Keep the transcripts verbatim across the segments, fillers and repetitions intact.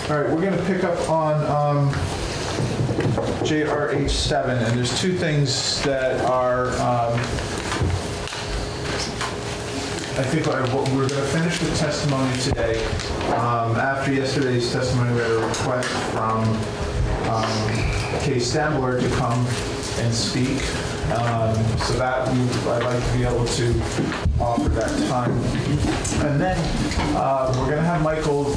All right, we're going to pick up on um, J R H seven, and there's two things that are, um, I think what we're going to finish the testimony today. Um, after yesterday's testimony, we had a request from um, Kay Stambler to come and speak. Um, so that we, I'd like to be able to offer that time. And then uh, we're going to have Michael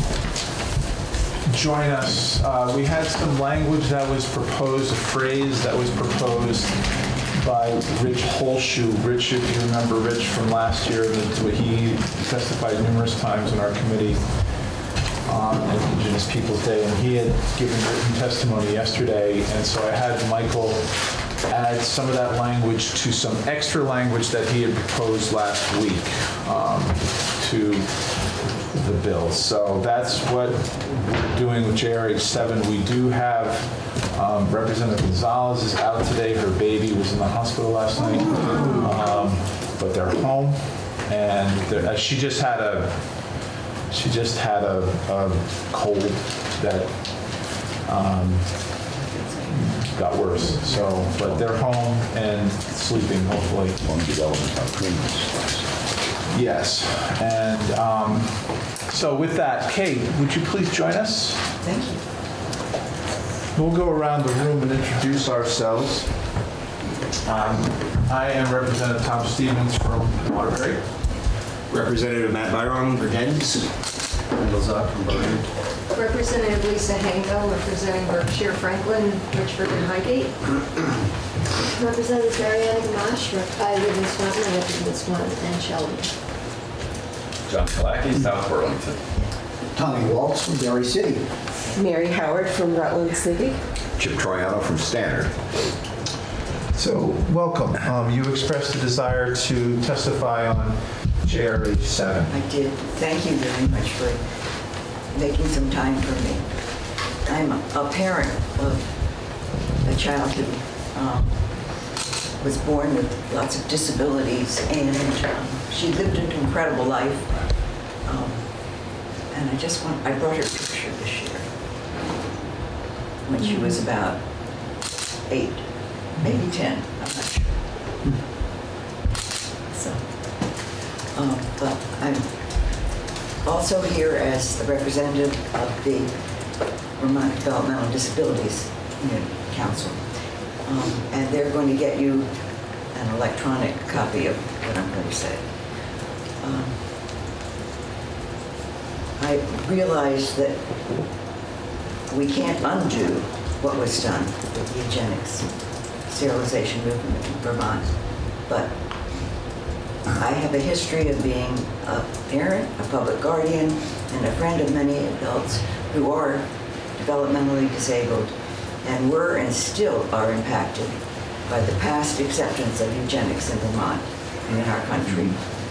join us. Uh, we had some language that was proposed, a phrase that was proposed by Rich Holshoe. Rich, if you remember Rich from last year, he testified numerous times in our committee on Indigenous Peoples Day, and he had given written testimony yesterday, and so I had Michael add some of that language to some extra language that he had proposed last week um, to the bill. So that's what we're doing with J R H seven. We do have um, Representative Gonzalez is out today. Her baby was in the hospital last night, um, but they're home, and they're, uh, she just had a she just had a, a cold that um, got worse. So, but they're home and sleeping, hopefully. Lung development are criminals. Yes, and um, so with that, Kate, would you please join us? Thank you. We'll go around the room and introduce ourselves. Um, I am Representative Tom Stevens from Waterbury. Representative Matt Byron, Virginia. Randall Zock from Bergen. Representative Lisa Hanko, representing Berkshire, Franklin, Richford, and Highgate. Representative Marianne Gamache, I live in Swanton, I represent Swanton and Sheldon. John Kalaki, South Burlington. Tommy Waltz from Berry City. Mary Howard from Rutland City. Chip Troiano from Standard. So, welcome. Um, you expressed a desire to testify on J R H seven. I did. Thank you very much for making some time for me. I'm a parent of a child who um, was born with lots of disabilities, and um, she lived an incredible life. Um, and I just want, I brought her picture this year when she was about eight, maybe ten, I'm not sure. So, um, but I'm also here as the representative of the Vermont Developmental Disabilities Council. Um, and they're going to get you an electronic copy of what I'm going to say. Um, I realize that we can't undo what was done with the eugenics sterilization movement in Vermont, but I have a history of being a parent, a public guardian, and a friend of many adults who are developmentally disabled and were and still are impacted by the past acceptance of eugenics in Vermont and in our country.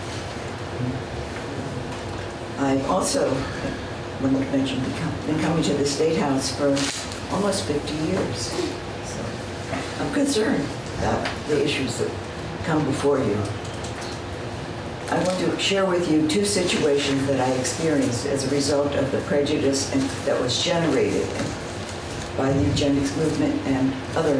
I've also, when you mentioned, been coming to the State House for almost fifty years. So I'm concerned about the issues that come before you. I want to share with you two situations that I experienced as a result of the prejudice and, that was generated by the eugenics movement and other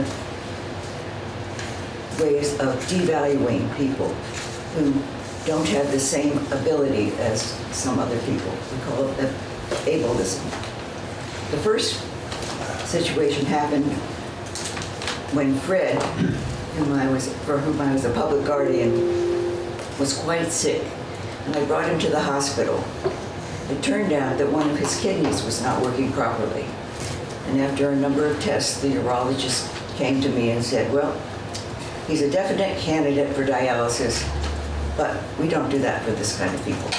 ways of devaluing people who don't have the same ability as some other people. We call it ableism. The first situation happened when Fred, whom I was, for whom I was a public guardian, was quite sick, and I brought him to the hospital. It turned out that one of his kidneys was not working properly. And after a number of tests, the urologist came to me and said, well, he's a definite candidate for dialysis, but we don't do that for this kind of people.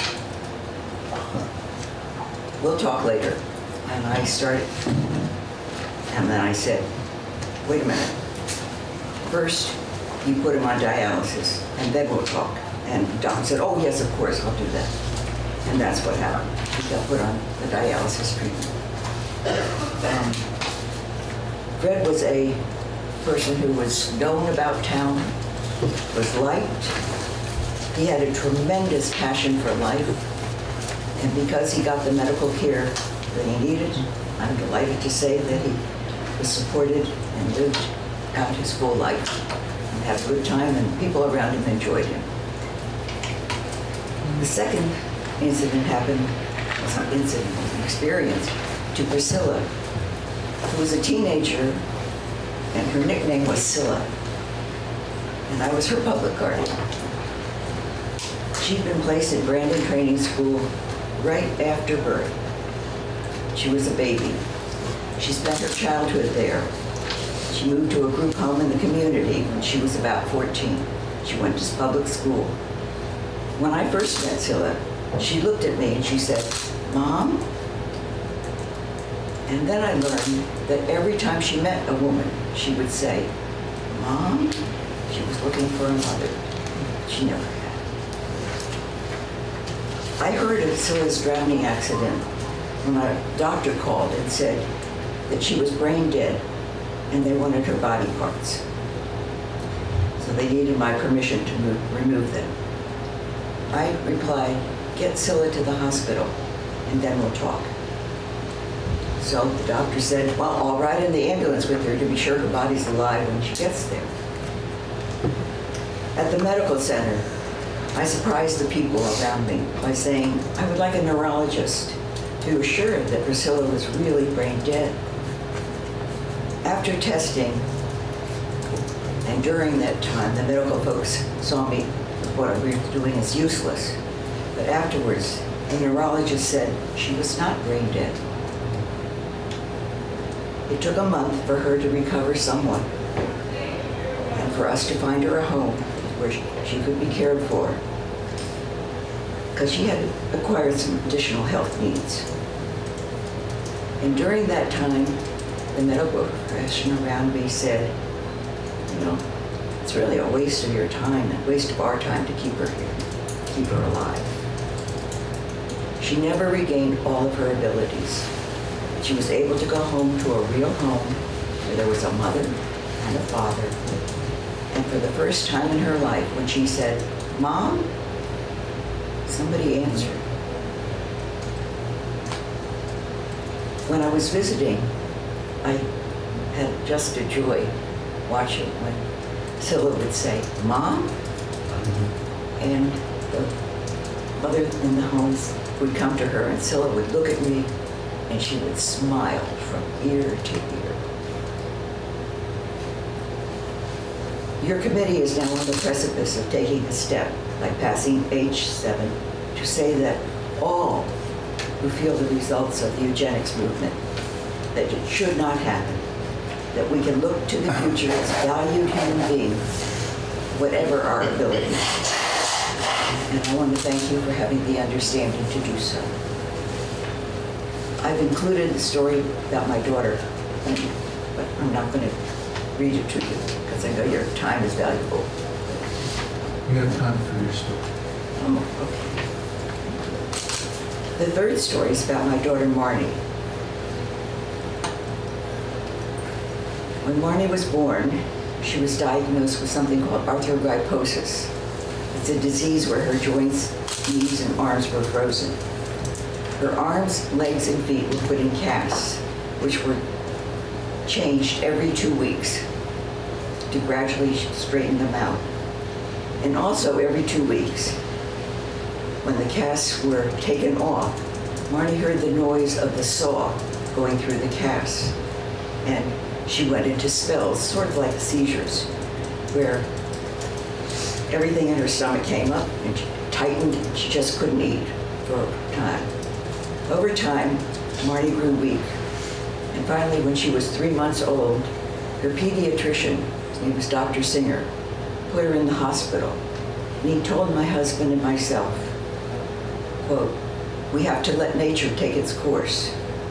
We'll talk later. And I started, and then I said, wait a minute. First, you put him on dialysis, and then we'll talk. And the doctor said, oh, yes, of course, I'll do that. And that's what happened. He got put on the dialysis treatment. Um, Fred was a person who was known about town, was liked. He had a tremendous passion for life. And because he got the medical care that he needed, I'm delighted to say that he was supported and lived out his full life and had a good time, and people around him enjoyed him. The second incident happened, it was an incident, it was an experience, to Priscilla, who was a teenager, and her nickname was Scylla, and I was her public guardian. She'd been placed in Brandon Training School right after birth. She was a baby. She spent her childhood there. She moved to a group home in the community when she was about fourteen. She went to public school. When I first met Scylla, she looked at me and she said, "Mom?" And then I learned that every time she met a woman, she would say, "Mom?" She was looking for a mother. She never had. I heard of Scylla's drowning accident when a doctor called and said that she was brain dead and they wanted her body parts. So they needed my permission to move, remove them. I replied, "Get Scylla to the hospital and then we'll talk." So the doctor said, "Well, I'll ride in the ambulance with her to be sure her body's alive when she gets there." At the medical center, I surprised the people around me by saying I would like a neurologist to assure that Priscilla was really brain dead. After testing, and during that time, the medical folks saw me, what we were doing is useless. But afterwards, the neurologist said she was not brain dead. It took a month for her to recover somewhat, and for us to find her a home where she could be cared for, because she had acquired some additional health needs. And during that time, the medical profession around me said, you know, it's really a waste of your time and waste of our time to keep her here, keep her alive. She never regained all of her abilities. She was able to go home to a real home where there was a mother and a father. And for the first time in her life, when she said, "Mom," somebody answered. When I was visiting, I had just a joy watching when Scylla would say, "Mom?" And the mother in the homes would come to her and Scylla would look at me and she would smile from ear to ear. Your committee is now on the precipice of taking a step by passing H seven to say that all who feel the results of the eugenics movement, that it should not happen, that we can look to the future as valued human beings, whatever our abilities. And I want to thank you for having the understanding to do so. I've included the story about my daughter, but I'm not going to read it to you because I know your time is valuable. We have time for your story. Oh, okay. The third story is about my daughter Marnie. When Marnie was born, she was diagnosed with something called arthrogryposis. It's a disease where her joints, knees, and arms were frozen. Her arms, legs, and feet were put in casts, which were changed every two weeks to gradually straighten them out. And also every two weeks, when the casts were taken off, Marnie heard the noise of the saw going through the casts. And she went into spells, sort of like seizures, where everything in her stomach came up and she tightened and she just couldn't eat for a time. Over time, Marnie grew weak. And finally, when she was three months old, her pediatrician, his name was Doctor Singer, put her in the hospital. And he told my husband and myself, quote, "We have to let nature take its course."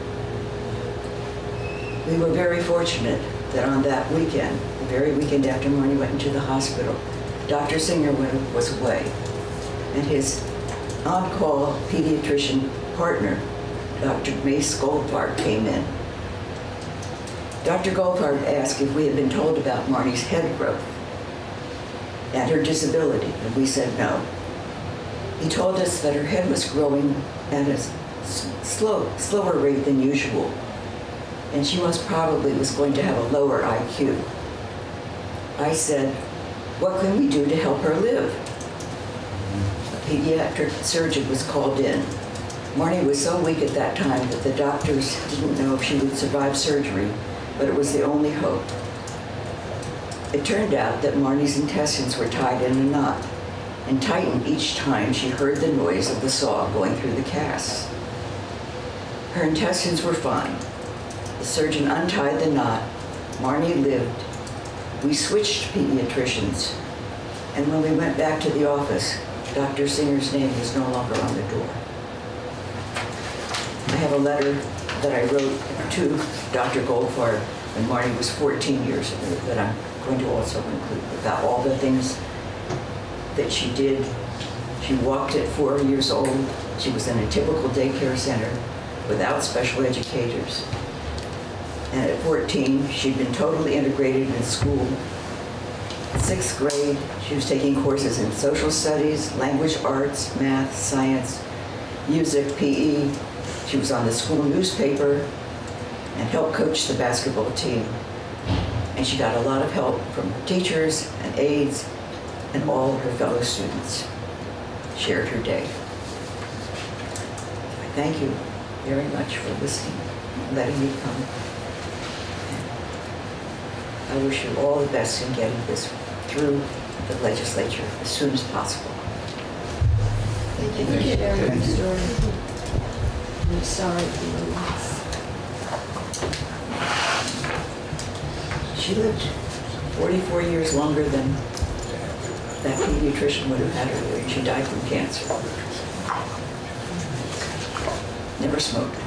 We were very fortunate that on that weekend, the very weekend after Marnie went into the hospital, Doctor Singer was away. And his on-call pediatrician partner, Doctor Mace Goldfarb, came in. Doctor Goldfarb asked if we had been told about Marnie's head growth and her disability, and we said no. He told us that her head was growing at a slow, slower rate than usual, and she most probably was going to have a lower I Q. I said, what can we do to help her live? A pediatric surgeon was called in. Marnie was so weak at that time that the doctors didn't know if she would survive surgery, but it was the only hope. It turned out that Marnie's intestines were tied in a knot and tightened each time she heard the noise of the saw going through the casts. Her intestines were fine. The surgeon untied the knot. Marnie lived. We switched pediatricians, and when we went back to the office, Doctor Singer's name was no longer on the door. I have a letter that I wrote to Doctor Goldfarb when Marnie was fourteen years old that I'm going to also include about all the things that she did. She walked at four years old. She was in a typical daycare center without special educators. And at fourteen, she'd been totally integrated in school. In sixth grade, she was taking courses in social studies, language arts, math, science, music, P E. She was on the school newspaper and helped coach the basketball team. And she got a lot of help from teachers and aides and all of her fellow students. Shared her day. I thank you very much for listening and letting me come. I wish you all the best in getting this through the legislature as soon as possible. Thank you. Thank you very much, Story. I'm sorry for your loss. She lived forty-four years longer than that pediatrician would have had her, and she died from cancer. Never smoked.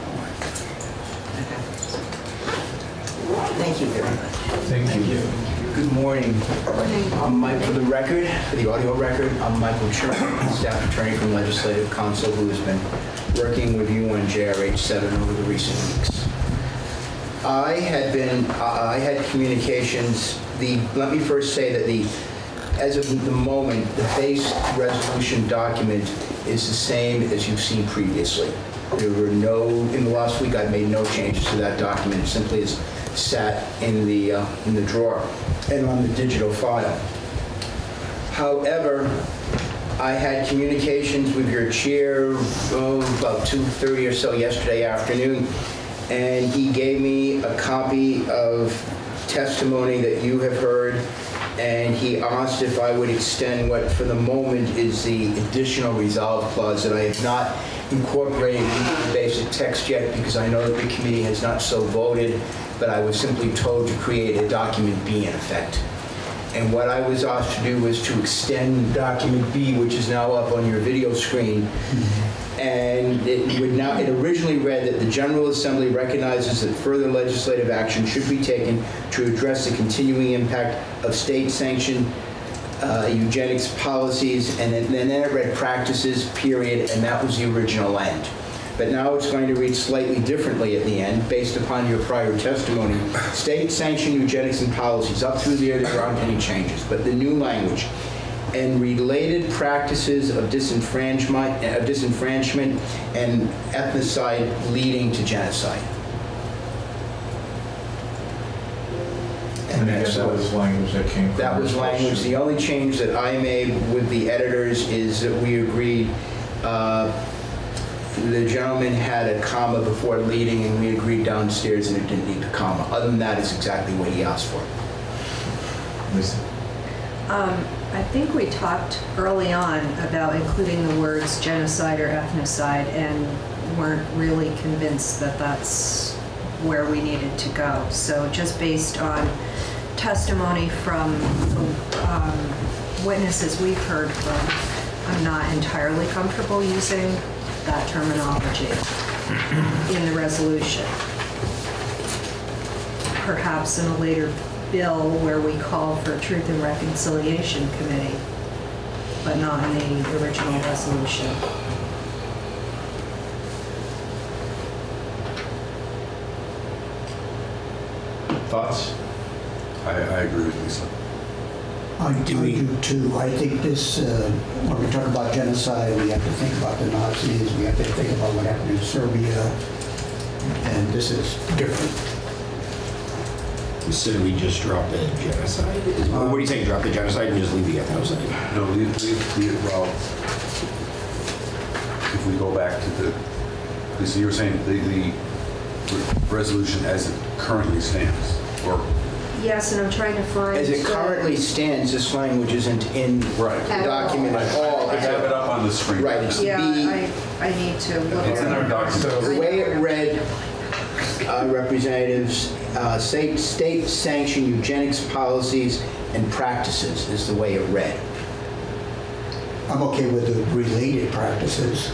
Thank you very much. Thank you. Good morning. I'm Mike, for the record, for the audio record, I'm Michael Sherman, staff attorney from Legislative Council, who has been working with you on J R H seven over the recent weeks. I had been, uh, I had communications, the, let me first say that the, as of the moment, the base resolution document is the same as you've seen previously. There were no, in the last week, I've made no changes to that document. It simply is sat in the, uh, in the drawer and on the digital file. However, I had communications with your chair oh, about two thirty or so yesterday afternoon, and he gave me a copy of testimony that you have heard, and he asked if I would extend what for the moment is the additional resolve clause that I have not incorporated into the basic text yet because I know that the committee has not so voted, but I was simply told to create a document B in effect. And what I was asked to do was to extend document B, which is now up on your video screen. And it would now, it originally read that the General Assembly recognizes that further legislative action should be taken to address the continuing impact of state-sanctioned uh, eugenics policies, and then, and then it read practices, period, and that was the original end. But now it's going to read slightly differently at the end, based upon your prior testimony. State-sanctioned eugenics and policies, up through there, there aren't any changes, but the new language. And related practices of disenfranchisement, of disenfranchisement and ethnocide leading to genocide. And I guess that was language that came from That was language. The only change that I made with the editors is that we agreed uh, the gentleman had a comma before leading, and we agreed downstairs and it didn't need a comma. Other than that, it's exactly what he asked for. Lisa. Um, I think we talked early on about including the words genocide or ethnocide and weren't really convinced that that's where we needed to go. So just based on testimony from the um, witnesses we've heard from, I'm not entirely comfortable using that terminology in the resolution. Perhaps in a later bill where we call for a Truth and Reconciliation Committee, but not in the original resolution. Thoughts? I, I agree with Lisa. I do I do too. I think this, uh, when we talk about genocide, we have to think about the Nazis, we have to think about what happened in Serbia, and this is different. So we just drop the genocide? Is- What are you saying, drop the genocide and just leave the ethnocide? No, leave, leave, leave, well, if we go back to the, so you were saying the, the resolution as it currently stands, or? Yes, and I'm trying to find. As it the- currently stands, this language isn't in Right. the document I at all. I have it up on the screen. Right, it's Yeah, B. I, I need to look. It's in at our it. document. The way it read, uh, representatives, uh, state, state-sanctioned eugenics policies and practices is the way it read. I'm okay with the related practices.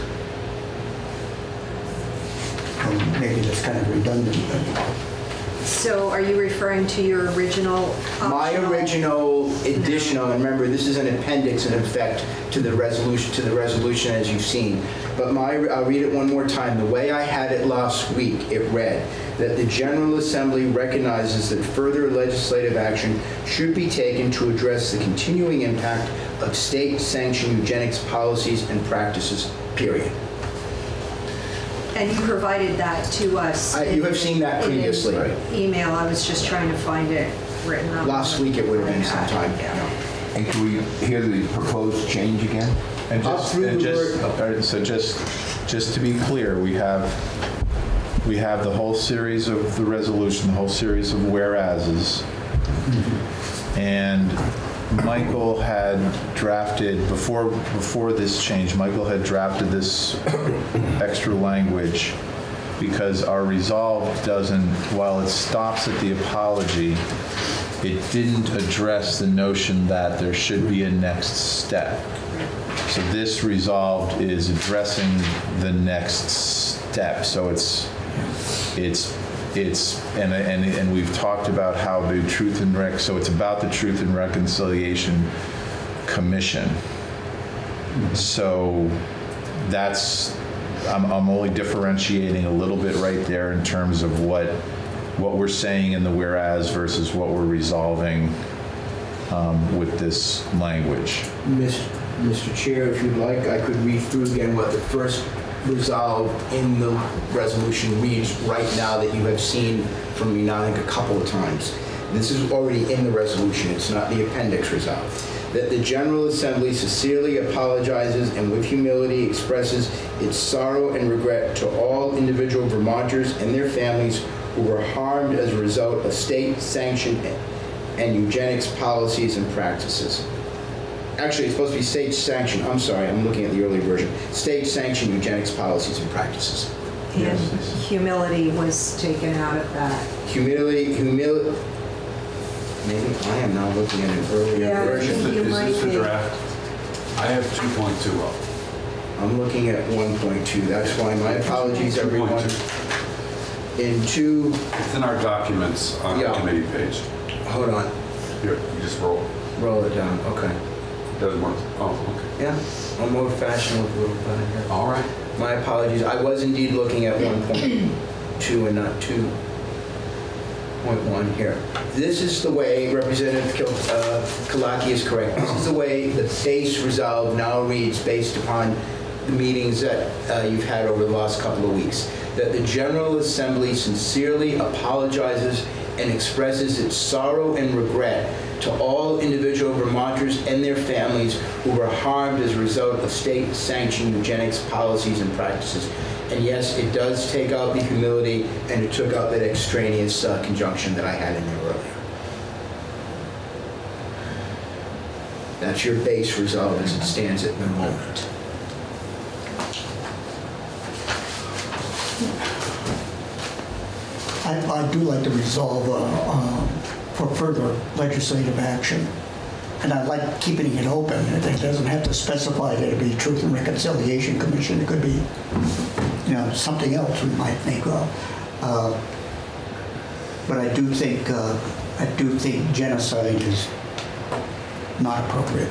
Um, Maybe that's kind of redundant, but So are you referring to your original? My optional? original additional, and remember, this is an appendix in effect to the resolution, to the resolution as you've seen. But my, I'll read it one more time. The way I had it last week, it read that the General Assembly recognizes that further legislative action should be taken to address the continuing impact of state-sanctioned eugenics policies and practices, period. And you provided that to us. I- you have seen that in an previously. Right. Email, I was just trying to find it written up. Last week it would have been sometime. Yeah. And can we hear the proposed change again? And Up just, through and the just, word- all right, so just, just to be clear, we have, we have the whole series of the resolution, the whole series of whereases. And Michael had drafted, before, before this change, Michael had drafted this extra language because our resolve doesn't, while it stops at the apology, it didn't address the notion that there should be a next step. So this resolved is addressing the next step. So it's, it's, it's, and, and, and we've talked about how the Truth and Rec, so it's about the Truth and Reconciliation Commission. So that's, I'm, I'm only differentiating a little bit right there in terms of what, what we're saying in the whereas versus what we're resolving um, with this language. Mister Chair, if you'd like, I could read through again what the first resolve in the resolution reads right now that you have seen from me now, I think, a couple of times. This is already in the resolution. It's not the appendix resolve. That the General Assembly sincerely apologizes and with humility expresses its sorrow and regret to all individual Vermonters and their families who were harmed as a result of state-sanctioned and eugenics policies and practices. Actually, it's supposed to be state-sanctioned. I'm sorry, I'm looking at the early version. State-sanctioned eugenics policies and practices. And humility was taken out of that. Humility, humility. Maybe I am now looking at an earlier Yeah, I version. think you Is might this the be. draft? I have two point two up. I'm looking at one point two. That's why my apologies, everyone. In two, It's in our documents on the Yeah. committee page. hold on, Here, you just roll. roll it down. Okay. It doesn't work. Oh, okay. Yeah, I'm more fashionable with a little button here. All right. My apologies. I was indeed looking at one point two and not two point one here. This is the way, Representative Kil- uh, Kalaki is correct. This is the way the base resolve now reads based upon the meetings that uh, you've had over the last couple of weeks. That the General Assembly sincerely apologizes and expresses its sorrow and regret to all individual Vermonters and their families who were harmed as a result of state-sanctioned eugenics policies and practices. And yes, it does take out the humility, and it took out that extraneous uh, conjunction that I had in there earlier. That's your base resolve as it stands at the moment. I, I do like to resolve uh, uh, for further legislative action. And I like keeping it open. It doesn't have to specify that it be Truth and Reconciliation Commission. It could be, you know, something else we might think of. Uh, but I do think, uh, I do think genocide is not appropriate.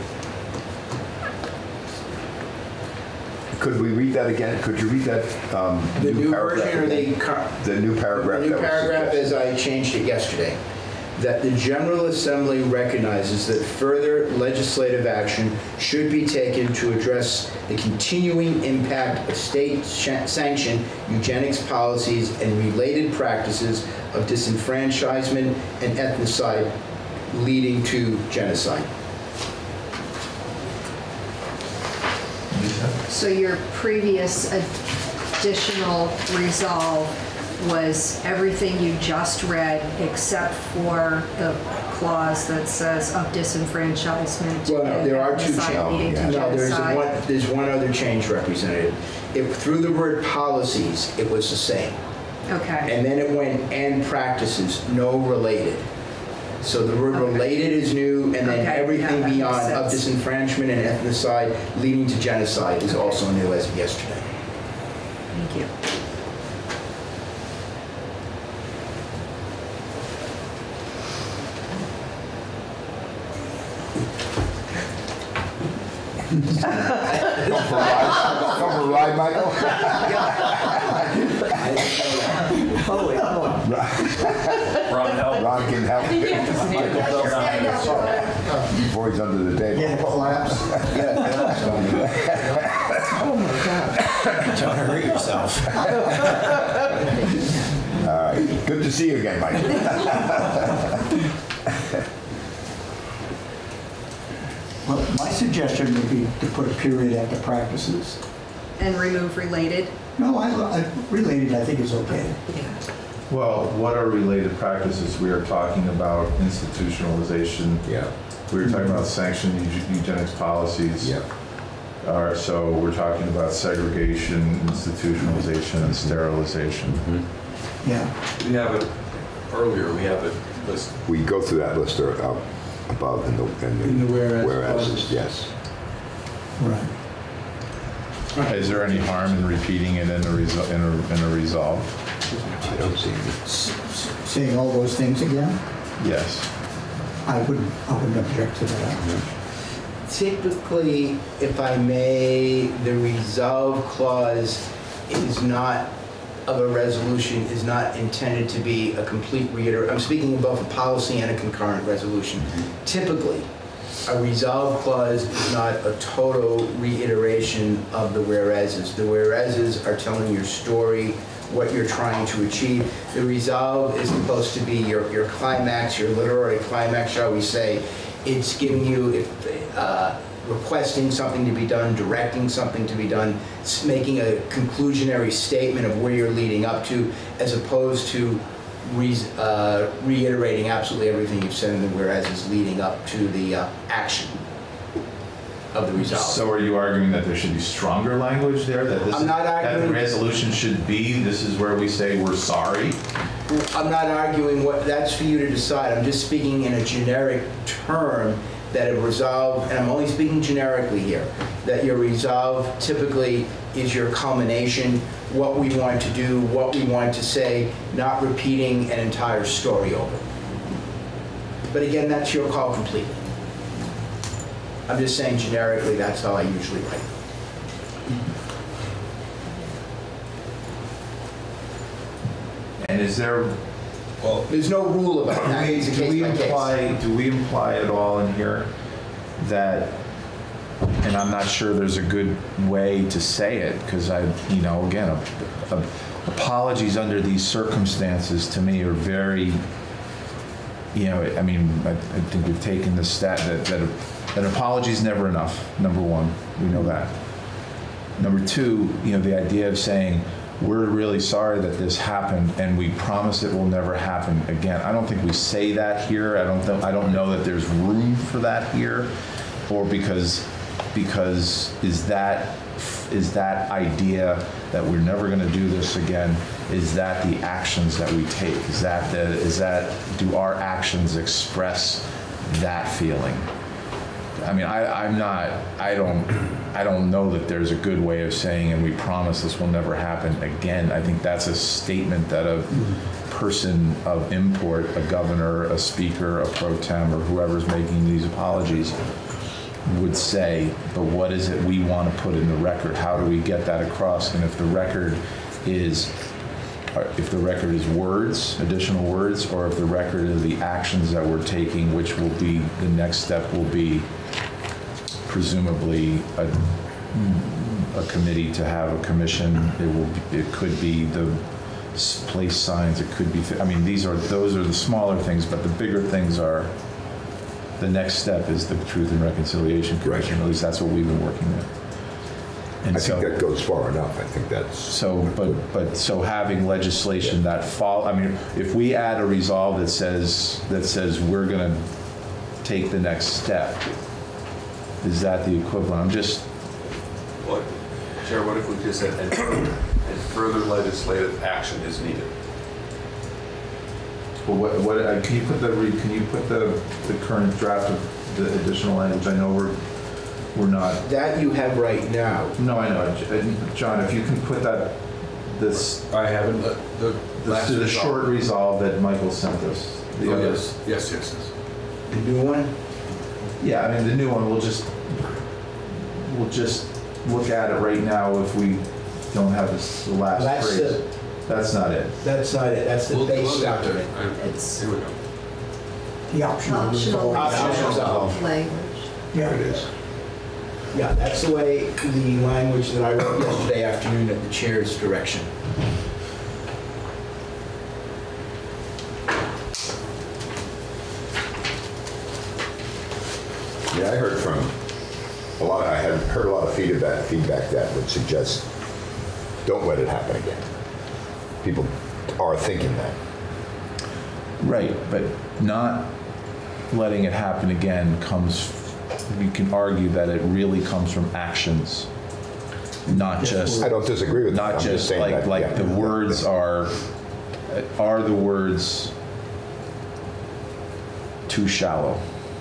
Could we read that again? Could you read that um, The new paragraph version or the again? cur- The new paragraph. The new that was paragraph suggested. as I changed it yesterday. that the General Assembly recognizes that further legislative action should be taken to address the continuing impact of state-sanctioned eugenics policies and related practices of disenfranchisement and ethnocide leading to genocide. So your previous additional resolve was everything you just read except for the clause that says of disenfranchisement. Well, no, and there are two ethnocide leading changes. to No, there's genocide. one, there's one other change, Representative. If through the word policies, it was the same. Okay. And then it went and practices, no related. So the word Okay. related is new, and then Okay, yeah, everything that makes beyond of sense. disenfranchisement and ethnocide leading to genocide is also new as of yesterday. Thank you. Come for a ride, come for a ride, Michael? Holy hell. Ron, help. Ron can help. Before he's under the table. Yeah, collapse. Oh my God. Don't hurt yourself. All right, good to see you again, Mike. Well, my suggestion would be to put a period after practices. And remove related? No, I, I, related I think is okay. Well, what are related practices? We are talking about institutionalization. Yeah. We were talking about sanctioned euge- eugenics policies. Yeah. All right, so we're talking about segregation, institutionalization, and sterilization. Mm-hmm. Yeah. We have it earlier, we have it listed. We go through that list or, uh, above in the, in the, In the whereas whereas, clauses. yes. Right. Is there any harm in repeating it in a, resol- in a, in a resolve? I don't see any. S- s- Saying all those things again, Yes. I wouldn't, I wouldn't object to that. Typically, if I may, the resolve clause is not, of a resolution, is not intended to be a complete reiter. I'm speaking of both a policy and a concurrent resolution. Typically, a resolve clause is not a total reiteration of the whereases. The whereases are telling your story, what you're trying to achieve. The resolve is supposed to be your, your climax, your literary climax, shall we say. It's giving you, if, uh, requesting something to be done, directing something to be done, s- making a conclusionary statement of where you're leading up to, as opposed to re uh, reiterating absolutely everything you've said in the whereas is leading up to the uh, action of the resolve. So are you arguing that there should be stronger language there? That this I'm not that the arguing- resolution should be, this is where we say we're sorry? I'm not arguing what, that's for you to decide. I'm just speaking in a generic term that a resolve, and I'm only speaking generically here, that your resolve typically is your culmination, what we want to do, what we want to say, not repeating an entire story over. But again, that's your call completely. I'm just saying generically, that's how I usually write. And is there, Well, there's no rule about that. do we, It's a do case we by case. imply, do we imply at all in here that, and I'm not sure there's a good way to say it, because I, you know, again, a, a, apologies under these circumstances to me are very, you know, I mean, I, I think we've taken the stat that, that an apology is never enough, number one, we know that. Number two, you know, the idea of saying, we're really sorry that this happened and we promise it will never happen again. I don't think we say that here. I don't th- I don't know that there's room for that here, or because because is that is that idea that we're never going to do this again, is that the actions that we take? Is that the is that do our actions express that feeling? I mean, I, I'm not, I don't, I don't know that there's a good way of saying, and we promise this will never happen again. I think that's a statement that a person of import, a governor, a speaker, a pro tem, or whoever's making these apologies would say, but what is it we want to put in the record? How do we get that across? And if the record is are- if the record is words, additional words, or if the record is the actions that we're taking, which will be, the next step will be presumably a, a committee to have a commission. It will, be- it could be the s- place signs, it could be, I mean, these are, those are the smaller things, but the bigger things are, the next step is the Truth and Reconciliation Commission. At least that's what we've been working with. And I so, think that goes far enough. I think that's. so, but, but, so having legislation that fall, I mean, if we add a resolve that says, that says we're gonna take the next step, is that the equivalent? I'm just, What, Chair, what if we just said, and and further legislative action is needed? But what, what, uh, can you put the, re- can you put the, the current draft of the additional language? I know we're, we're not, That you have right now. no, I know, J- uh, John, if you can put that, this, I haven't, the, the the last the resolve- short resolve that Michael sent us. the Oh, other- yes, yes, yes, yes. The new one? Yeah, I mean, the new one, we'll just, we'll just look at it right now if we don't have this, the last That's phrase. the- That's not it. That's not it, that's the We'll- base we'll get there. document. I- It's- Here we go. The optional Optional resolve. Optional resolve. language. Yeah. There it is. Yeah, that's the way, the language that I wrote yesterday afternoon at the chair's direction. Yeah, I heard from a lot, I had heard a lot of feedback, feedback that would suggest, don't let it happen again. People are thinking that. right, but not letting it happen again comes, we can argue that it really comes from actions, not just, I don't disagree with that. not I'm just saying like, that, like yeah. the words are, are the words too shallow?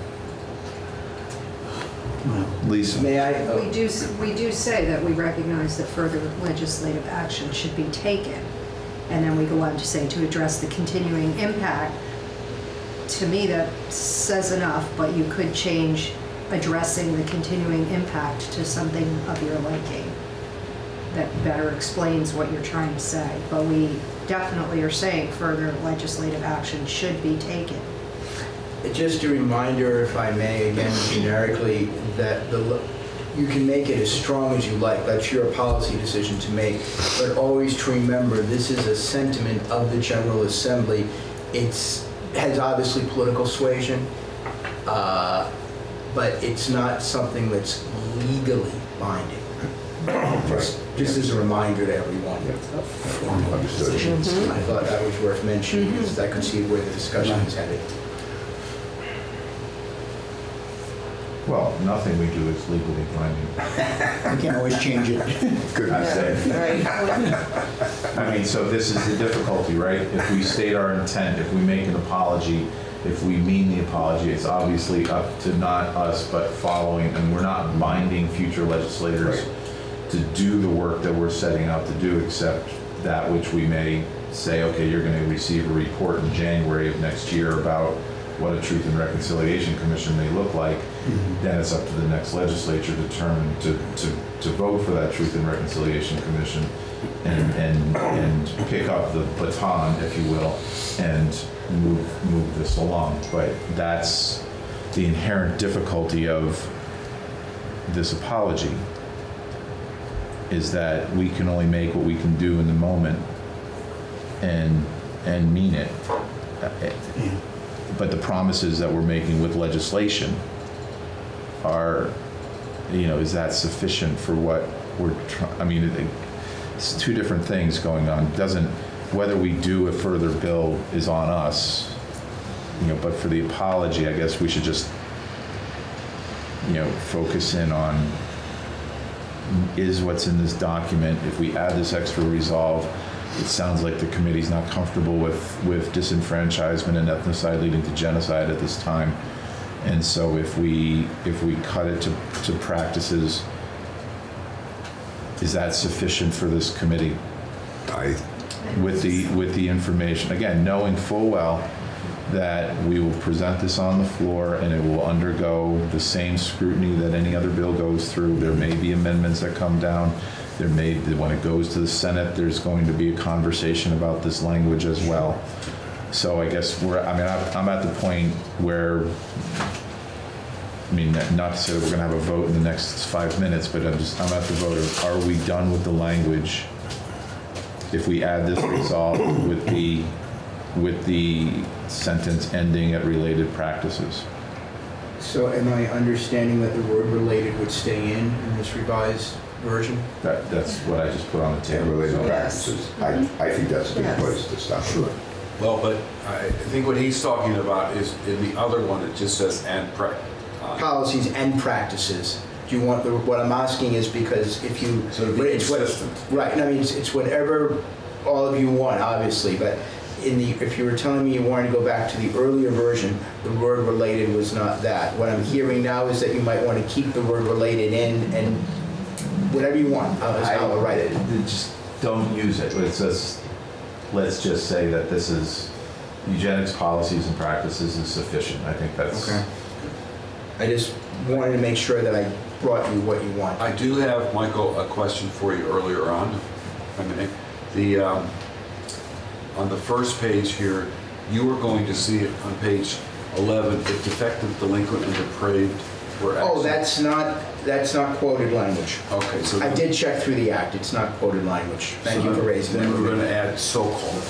Lisa? May I? We do, s- we do say that we recognize that further legislative action should be taken. And then we go on to say to address the continuing impact. To me, that says enough, but you could change addressing the continuing impact to something of your liking that better explains what you're trying to say. But we definitely are saying further legislative action should be taken. Just a reminder, if I may, again generically, that the, you can make it as strong as you like. That's your policy decision to make. But always to remember, this is a sentiment of the General Assembly. It's has obviously political suasion, uh, but it's not something that's legally binding. Just, just as a reminder to everyone. Understood. I thought that was worth mentioning, because I could see where the discussion is headed. Well, nothing we do is legally binding. We can always change it. Good. I say. I mean, so this is the difficulty, right? If we state our intent, if we make an apology, if we mean the apology, it's obviously up to not us, but following, and we're not binding future legislators to do the work that we're setting out to do, except that which we may say, okay, you're going to receive a report in January of next year about what a Truth and Reconciliation Commission may look like. Mm-hmm. Then it's up to the next legislature to determine to, to, to vote for that Truth and Reconciliation Commission and, and, and pick up the baton, if you will, and move, move this along. But that's the inherent difficulty of this apology, is that we can only make what we can do in the moment and, and mean it. Yeah. But the promises that we're making with legislation are, you know, is that sufficient for what we're trying? I mean, it, it's two different things going on. It doesn't, whether we do a further bill is on us, you know, but for the apology, I guess we should just, you know, focus in on, is what's in this document. If we add this extra resolve, it sounds like the committee's not comfortable with, with disenfranchisement and ethnocide leading to genocide at this time. And so if we, if we cut it to, to practices, is that sufficient for this committee? I, With the, with the information, again, knowing full well that we will present this on the floor and it will undergo the same scrutiny that any other bill goes through. There may be amendments that come down. there may, when it goes to the Senate, there's going to be a conversation about this language as well. So I guess we're, I mean, I'm I'm at the point where, I mean, not to say that we're gonna have a vote in the next five minutes, but I'm just, I'm at the vote of, are we done with the language? If we add this resolve with the, with the sentence ending at related practices? So am I understanding that the word related would stay in in this revised version? That, that's what I just put on the And table. related So- practices. I, I think that's a good Yes. place to stop. Sure. Well, but I think what he's talking about is in the other one, it just says and prac. uh, Policies and practices. Do you want, the what I'm asking is because if you. So to be but it's what- consistent. Right, and I mean, it's, it's whatever all of you want, obviously, but in the, if you were telling me you wanted to go back to the earlier version, the word related was not that. What I'm hearing now is that you might want to keep the word related in and whatever you want, uh, is how I'll write it. Just don't use it. It says, let's just say that this is, eugenics policies and practices is sufficient. I think that's. Okay. I just wanted to make sure that I brought you what you want. I do have, Michael, a question for you earlier on. if I may. The, um, on the first page here, you were going to see it on page eleven, if defective, delinquent, and depraved were Oh, absent. that's not, that's not quoted language. Okay, so. I did check through the act, it's not quoted language. Thank so you for then- raising that. Then we're going to add so-called.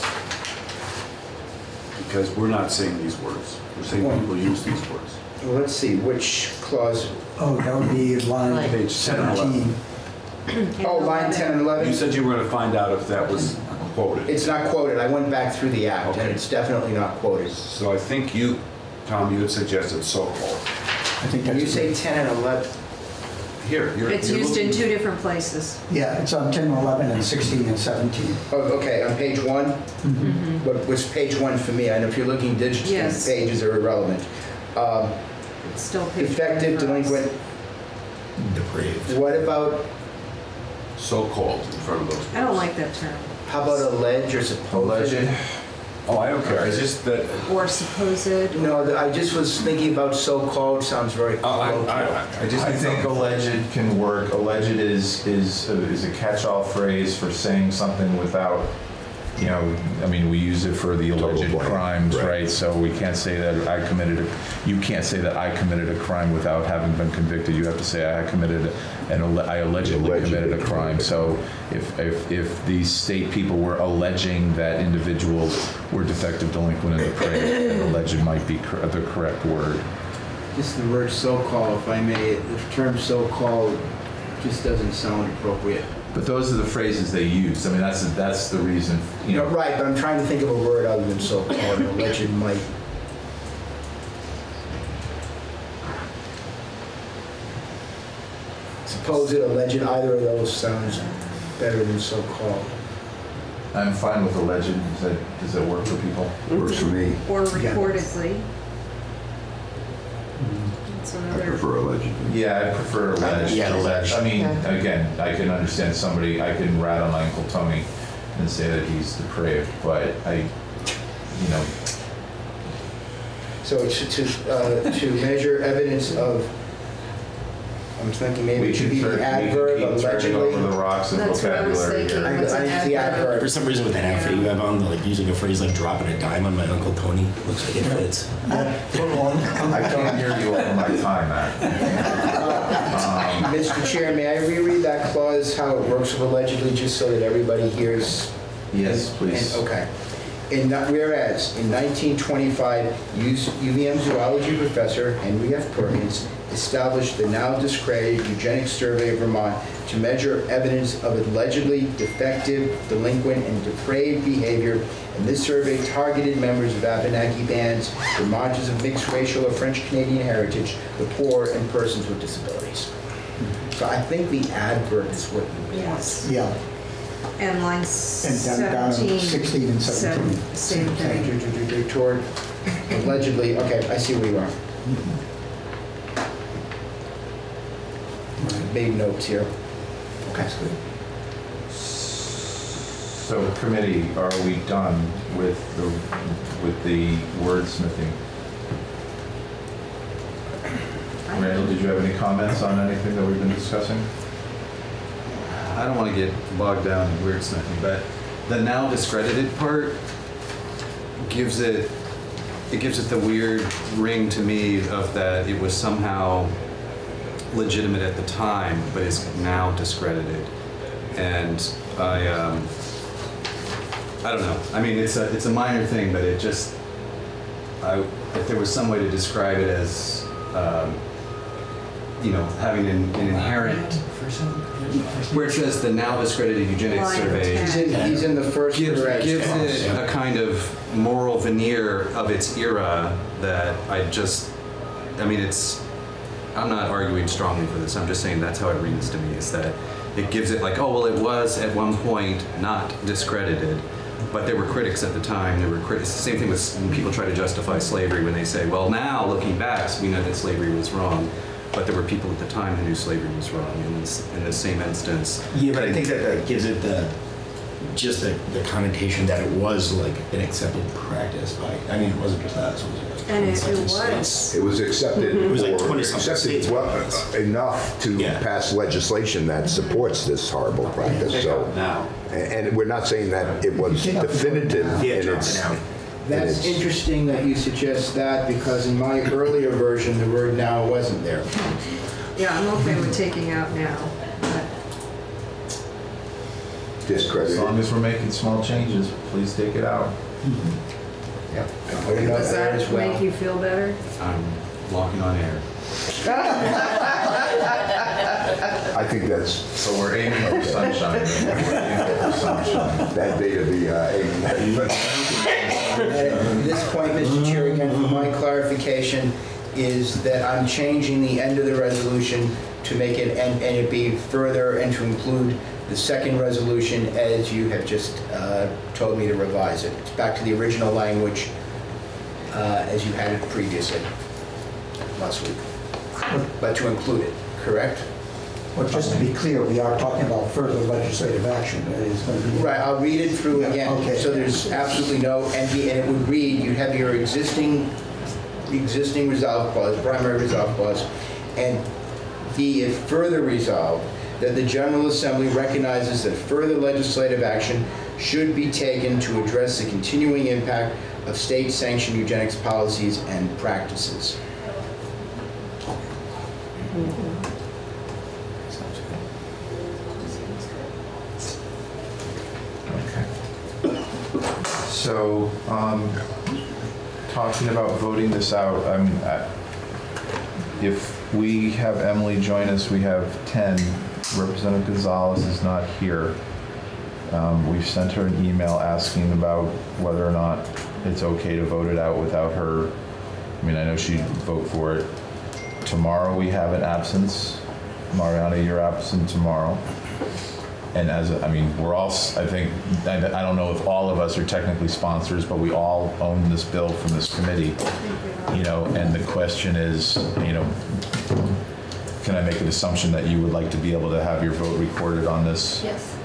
Because we're not saying these words. We're saying Well- people use these words. Well, let's see, which clause? Oh, that would be line Page ten and eleven. seventeen. Oh, line ten and eleven? You said you were going to find out if that was quoted. It's not quoted, I went back through the act, and Okay. it's definitely not quoted. So I think you, Tom, you had suggested so-called. I think When that's. you say ten and eleven, Here, you're. It's you're used in looking- two different places. Yeah, it's on ten, eleven, and sixteen and seventeen. oh, okay, on page one? What was page one for me? I know if you're looking digitally, Yes. pages are irrelevant. Um, It's still page one Defective, for us. delinquent, Depraved. what about, So-called in front of those. I don't words. like that term. how about alleged or supposed? Alleged. Oh, I don't care. It's just that, Or supposed. No, th- I just was thinking about so-called, sounds very oh, I, colloquial. I, I just. I think alleged can work. Alleged is, is, is a catch-all phrase for saying something without, you know, I mean, we use it for the Total alleged blame, crimes, right. right? So we can't say that I committed a, you can't say that I committed a crime without having been convicted. You have to say I committed, an alle- I allegedly Allegedly committed a crime. So if, if, if these state people were alleging that individuals were defective, delinquent, and depraved, then alleged might be cor- the correct word. Just the word so-called, if I may, the term so-called just doesn't sound appropriate. But those are the phrases they use. I mean, that's, that's the reason, you No, know. right, but I'm trying to think of a word other than so-called, alleged might. Supposed, alleged, either of those sounds better than so-called. I'm fine with alleged. Does that, does that work for people? Works for me. Or Yeah. reportedly. That's I another. prefer allegedly. Yeah, I prefer alleged. Yeah, alleged. I mean, again, I can understand somebody, I can rat on my Uncle Tony and say that he's depraved, but I, you know, So to, to, uh, to measure evidence of, I'm thinking maybe we it should can be turn, the we adverb can keep turning over the allegedly. rocks of That's what I was vocabulary thinking. here. I, What's I an think the adverb? adverb. For some reason, with that outfit you have on, like using a phrase like dropping a dime on my Uncle Tony, looks like it fits. I can't hear you over my time, Matt. Mister Chair, may I reread that clause, how it works with allegedly, just so that everybody hears? Yes, And- please. and- Okay. In, that- whereas, in nineteen twenty-five, U V M zoology professor Henry F. Perkins established the now discredited Eugenics Survey of Vermont to measure evidence of allegedly defective, delinquent, and depraved behavior, and this survey targeted members of Abenaki bands, Vermonters of mixed racial or French-Canadian heritage, the poor, and persons with disabilities. So I think the adverb is what you want. Yes. Yeah, And line and down, down seventeen. sixteen and seventeen. Same thing. Toward, allegedly, okay, I see where you are. Made notes here. Okay. So committee, are we done with the, with the wordsmithing? Randall, did you have any comments on anything that we've been discussing? I I don't want to get bogged down in wordsmithing, but the now discredited part gives it, it gives it the weird ring to me of that it was somehow legitimate at the time, but is now discredited. And I, um, I don't know. I mean, it's a it's a minor thing, but it just, I, if there was some way to describe it as, um, you know, having an, an inherent, where it says the now discredited eugenics Line survey, He's in, he's in the first gives, direct gives response. it a kind of moral veneer of its era that I just, I mean, it's, I'm not arguing strongly for this, I'm just saying that's how it reads to me, is that it gives it like, oh, well, it was at one point not discredited, but there were critics at the time, there were critics, the same thing with when people try to justify slavery when they say, well, now looking back, we know that slavery was wrong, but there were people at the time who knew slavery was wrong in this, in the same instance. Yeah, but I think that, that gives it the, just the, the connotation that it was like an accepted practice by, I mean, it wasn't just us, it was like And it- it twenty-something was. states. It was accepted, It was like or twenty-something accepted states. well, uh, enough to Yeah. pass legislation that supports this horrible practice. So, Now. and and we're not saying that it was Take out the word definitive now. Yeah, in drop its. it out. That's in its- interesting that you suggest that, because in my earlier version, the word now wasn't there. Yeah, I'm okay with taking out now. but- As Discredited. long as we're making small changes, please take it out. Yep. I put it up Does there as that make well. you feel better? I'm walking on air. I think that's, So we're aiming for sunshine. We're aiming for sunshine. that day to be uh, aiming at. At this point, Mister Chair, again, for my clarification, is that I'm changing the end of the resolution to make it, and, and it be further, and to include the second resolution as you have just uh, told me to revise it. It's back to the original language uh, as you had it previously, last week. But to include it, correct? Well, just to be clear, we are talking about further legislative action that is going to be. Right, I'll read it through Yeah, again. okay. So there's absolutely no, and the- and it would read, you have your existing, existing resolve clause, primary resolve clause, and be it further resolved that the General Assembly recognizes that further legislative action should be taken to address the continuing impact of state-sanctioned eugenics policies and practices. So, um, talking about voting this out, I mean, I- if we have Emily join us, we have ten. Representative Gonzalez is not here. Um, we've sent her an email asking about whether or not it's okay to vote it out without her. I mean, I know she'd vote for it. Tomorrow we have an absence. Mariana, you're absent tomorrow. And as, a, I mean, we're all, s- I think, I I don't know if all of us are technically sponsors, but we all own this bill from this committee. You know, and the question is, you know, can I make an assumption that you would like to be able to have your vote recorded on this? Yes.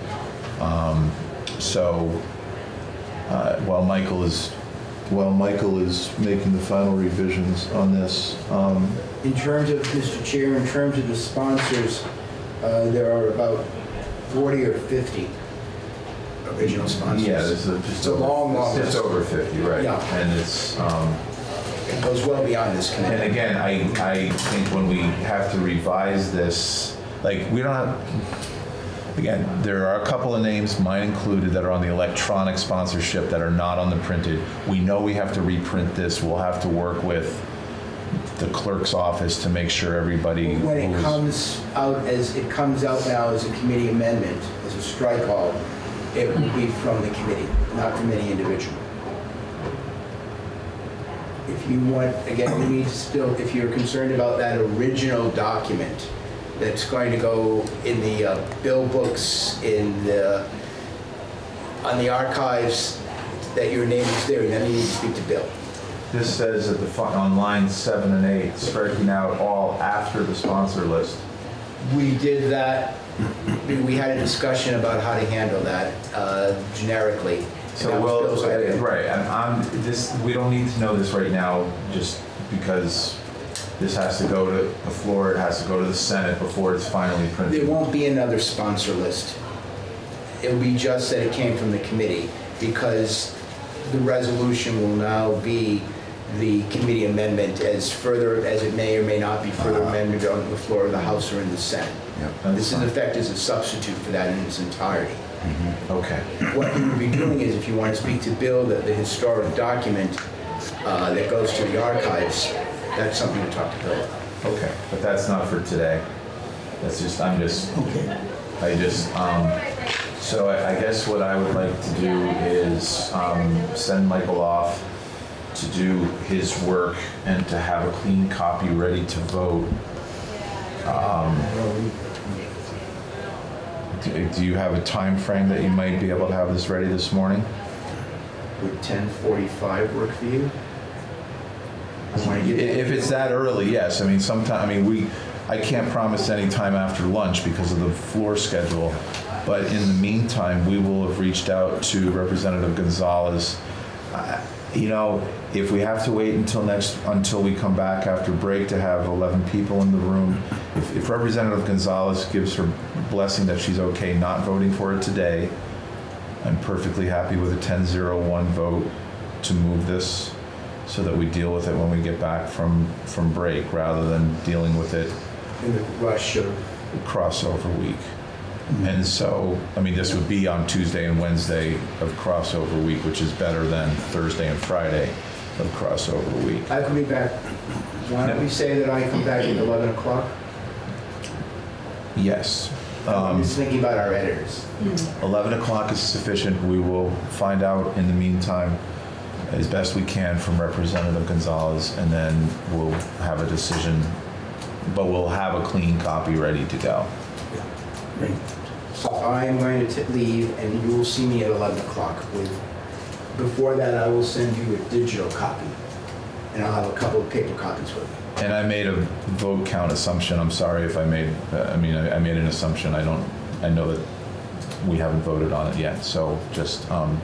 So, uh, while Michael is, while Michael is making the final revisions on this, um, In terms of, Mister Chair, in terms of the sponsors, uh, there are about forty or fifty original sponsors. yeah, this is just It's a over- long, long It's list. over fifty, right? Yeah. And it's, um, It goes well beyond this and committee. again, I, I think when we have to revise this, like, we don't have, again, there are a couple of names, mine included, that are on the electronic sponsorship that are not on the printed. We know we have to reprint this. We'll have to work with the clerk's office to make sure everybody When it who's- comes out as, it comes out now as a committee amendment, as a strike all, it will be from the committee, not from any individual. If you want, again, we need to still, if you're concerned about that original document that's going to go in the uh, bill books, in the, on the archives, that your name is there, then you need to speak to Bill. This says at the, fi- on line seven and eight, striking out all after the sponsor list. We did that, we we had a discussion about how to handle that uh, generically. and So, that was well, Bill's idea. right, I'm, I'm, this, we don't need to know this right now, just because this has to go to the floor, it has to go to the Senate before it's finally There printed. won't be another sponsor list. it will be just that it came from the committee, because the resolution will now be the committee amendment as further, as it may or may not be further amendment on the floor of the House or in the Senate. Yep, This is in effect as a substitute for that in its entirety. Mm-hmm. Okay. What you would be doing is, if you want to speak to Bill, the, the historic document uh, that goes to the archives, that's something to talk to Bill about. Okay, but that's not for today. That's just, I'm just, Okay. I just, um, so I, I guess what I would like to do is um, send Michael off to do his work and to have a clean copy ready to vote. Um, do, do you have a time frame that you might be able to have this ready this morning? Would ten forty-five work for you? I want to get If it's that early, yes. I mean, sometime, I mean, we, I can't promise any time after lunch because of the floor schedule, but in the meantime, we will have reached out to Representative Gonzalez. Uh, You know, if we have to wait until next, until we come back after break to have eleven people in the room, if, if Representative Gonzalez gives her blessing that she's okay not voting for it today, I'm perfectly happy with a ten zero one vote to move this so that we deal with it when we get back from, from break rather than dealing with it in the rush of crossover week. And so, I mean, this would be on Tuesday and Wednesday of crossover week, which is better than Thursday and Friday of crossover week. I can be back. Why don't we say that I come back at eleven o'clock? Yes. I'm Um, just thinking about our editors. eleven o'clock is sufficient. We will find out in the meantime as best we can from Representative Gonzalez, and then we'll have a decision, but we'll have a clean copy ready to go. Great. So I am going to t- leave, and you will see me at eleven o'clock. With before that, I will send you a digital copy, and I'll have a couple of paper copies with me. And I made a vote count assumption. I'm sorry if I made, uh, I mean, I, I made an assumption. I don't, I know that we haven't voted on it yet. So just, um,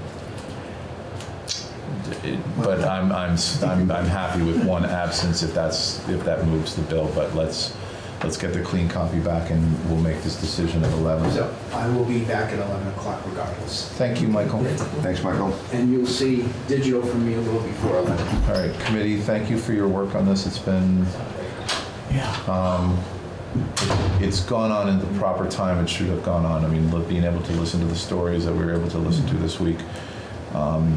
it, but I'm, I'm, I'm, I'm happy with one absence if that's, if that moves the bill. But let's, let's get the clean copy back and we'll make this decision at eleven. So I will be back at eleven o'clock regardless. Thank you, Michael. Thanks, Michael. And you'll see digital from me a little before eleven. All right, committee, thank you for your work on this. It's been, Yeah. Um, it's gone on in the proper time it should have gone on. I mean, look, being able to listen to the stories that we were able to listen to this week, um,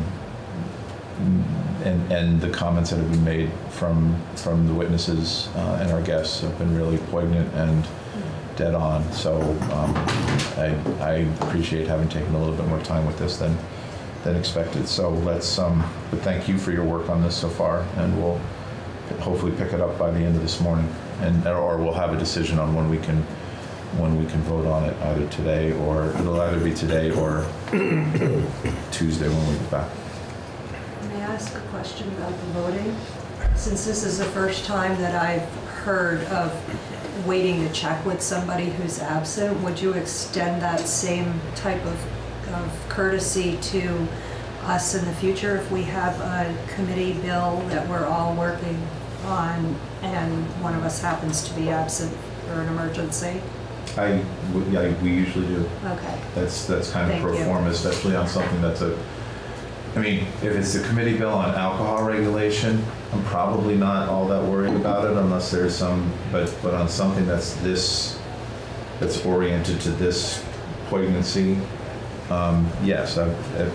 and, and the comments that have been made from, from the witnesses uh, and our guests have been really poignant and dead on. So um, I, I appreciate having taken a little bit more time with this than, than expected. So let's, um, but thank you for your work on this so far, and we'll hopefully pick it up by the end of this morning, and or we'll have a decision on when we can when we can vote on it, either today or it'll either be today or Tuesday when we get back. May I ask a question about the voting? Since this is the first time that I've heard of waiting to check with somebody who's absent, would you extend that same type of, of courtesy to us in the future if we have a committee bill that we're all working on and one of us happens to be absent for an emergency? I, yeah, we usually do. Okay. That's that's kind of Thank pro you. forma, especially on something that's a. I mean, if it's the committee bill on alcohol regulation, I'm probably not all that worried about it unless there's some. But but on something that's this, that's oriented to this poignancy, um, yes, I, I,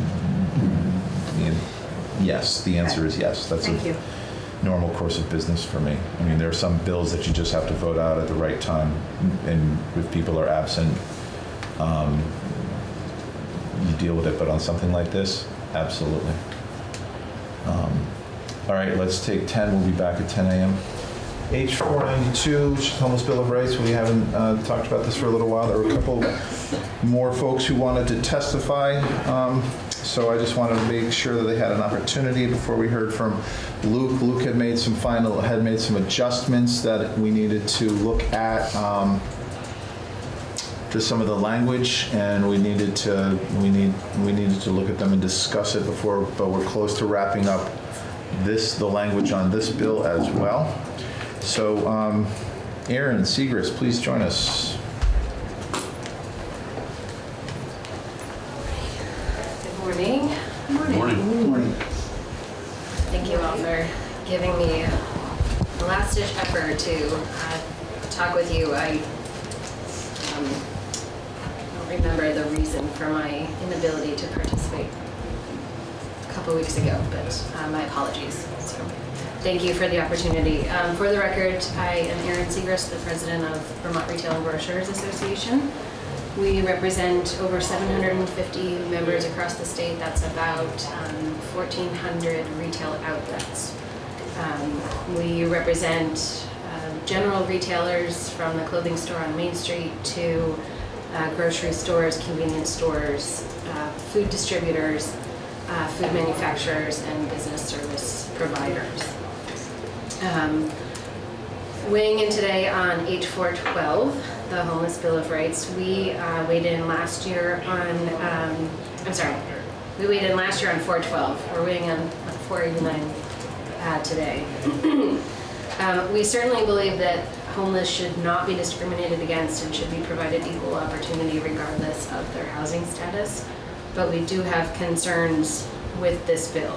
yes. The answer is yes. That's Thank a you. normal course of business for me. I mean, there are some bills that you just have to vote out at the right time, and if people are absent, um, you deal with it. But on something like this, absolutely. Um, all right, let's take ten. We'll be back at ten a m H four ninety-two, Homeless Bill of Rights. We haven't uh, talked about this for a little while. There were a couple more folks who wanted to testify. Um, So I just wanted to make sure that they had an opportunity before we heard from Luke. Luke had made some final, had made some adjustments that we needed to look at um, to some of the language, and we needed to we need we needed to look at them and discuss it before. But we're close to wrapping up this the language on this bill as well. So, um, Aaron Segrist, please join us. thank you all for giving me a last-ditch effort to uh, talk with you. I um, don't remember the reason for my inability to participate a couple weeks ago, but uh, my apologies. So, thank you for the opportunity. Um, for the record, I am Erin Segrist, the president of Vermont Retail and Grocers Association. We represent over seven hundred fifty members across the state. That's about um, fourteen hundred retail outlets. Um, we represent uh, general retailers from the clothing store on Main Street to uh, grocery stores, convenience stores, uh, food distributors, uh, food manufacturers, and business service providers. Um, weighing in today on H four twelve, the Homeless Bill of Rights, we uh, weighed in last year on, um, I'm sorry, we weighed in last year on four twelve. We're weighing in on four eighty-nine uh, today. um, we certainly believe that homeless should not be discriminated against and should be provided equal opportunity regardless of their housing status, but we do have concerns with this bill.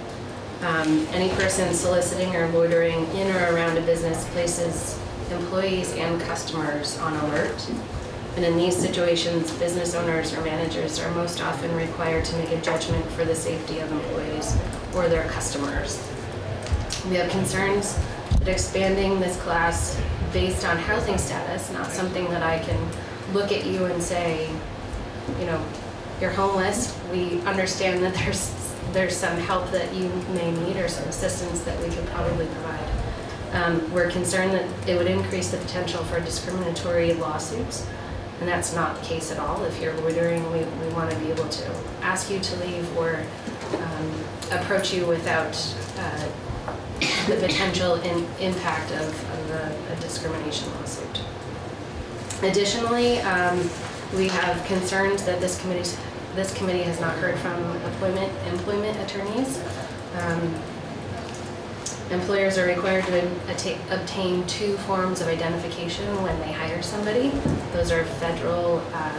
Um, any person soliciting or loitering in or around a business places employees and customers on alert. And in these situations, business owners or managers are most often required to make a judgment for the safety of employees or their customers. We have concerns that expanding this class based on housing status, not something that I can look at you and say, you know, you're homeless. We understand that there's there's some help that you may need or some assistance that we could probably provide. Um, we're concerned that it would increase the potential for discriminatory lawsuits, and that's not the case at all. If you're loitering, we, we want to be able to ask you to leave or um, approach you without uh, the potential in, impact of, of a, a discrimination lawsuit. Additionally, um, we have concerns that this committee, this committee has not heard from employment, employment attorneys. Um, Employers are required to obtain two forms of identification when they hire somebody. Those are federal uh,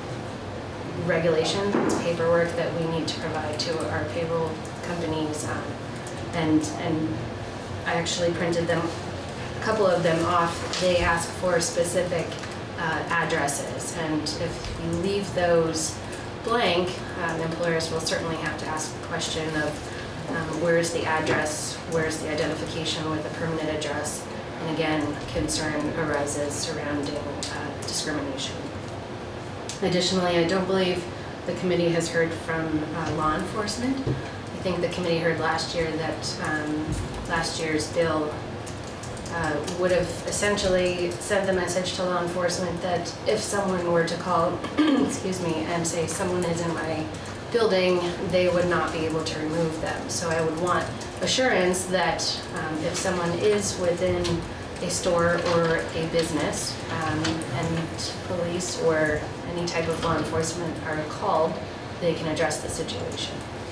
regulations. It's paperwork that we need to provide to our payroll companies. Um, and, and I actually printed them, a couple of them off. They ask for specific uh, addresses. And if you leave those blank, um, employers will certainly have to ask the question of Um, where's the address, where's the identification with a permanent address, and again, concern arises surrounding uh, discrimination. Additionally, I don't believe the committee has heard from uh, law enforcement. I think the committee heard last year that um, last year's bill uh, would have essentially sent the message to law enforcement that if someone were to call, excuse me, and say someone is in my building, they would not be able to remove them. So I would want assurance that um, if someone is within a store or a business um, and police or any type of law enforcement are called, they can address the situation.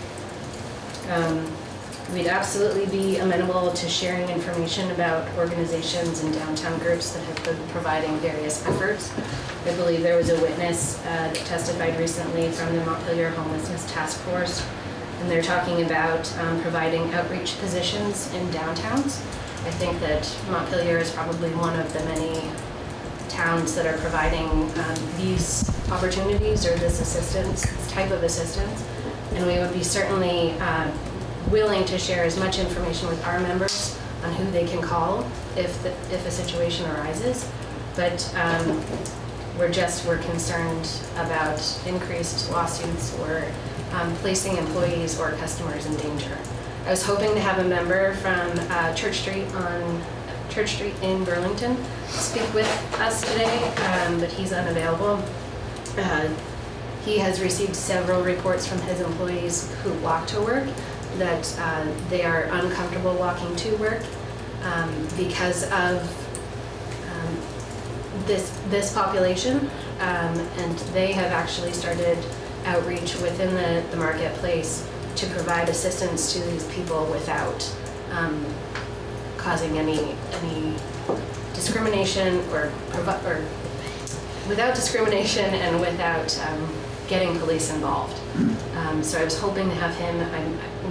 Um, we'd absolutely be amenable to sharing information about organizations and downtown groups that have been providing various efforts. I believe there was a witness uh, that testified recently from the Montpelier Homelessness Task Force, and they're talking about um, providing outreach positions in downtowns. I think that Montpelier is probably one of the many towns that are providing um, these opportunities or this assistance, this type of assistance, and we would be certainly uh, willing to share as much information with our members on who they can call if, the, if a situation arises. But um, we're just, we're concerned about increased lawsuits or um, placing employees or customers in danger. I was hoping to have a member from uh, Church Street on Church Street in Burlington speak with us today, um, but he's unavailable. Uh, he has received several reports from his employees who walk to work that uh, they are uncomfortable walking to work um, because of um, this this population, um, and they have actually started outreach within the, the marketplace to provide assistance to these people without um, causing any any discrimination or or without discrimination and without um, getting police involved. Um, so I was hoping to have him. I'm, I'm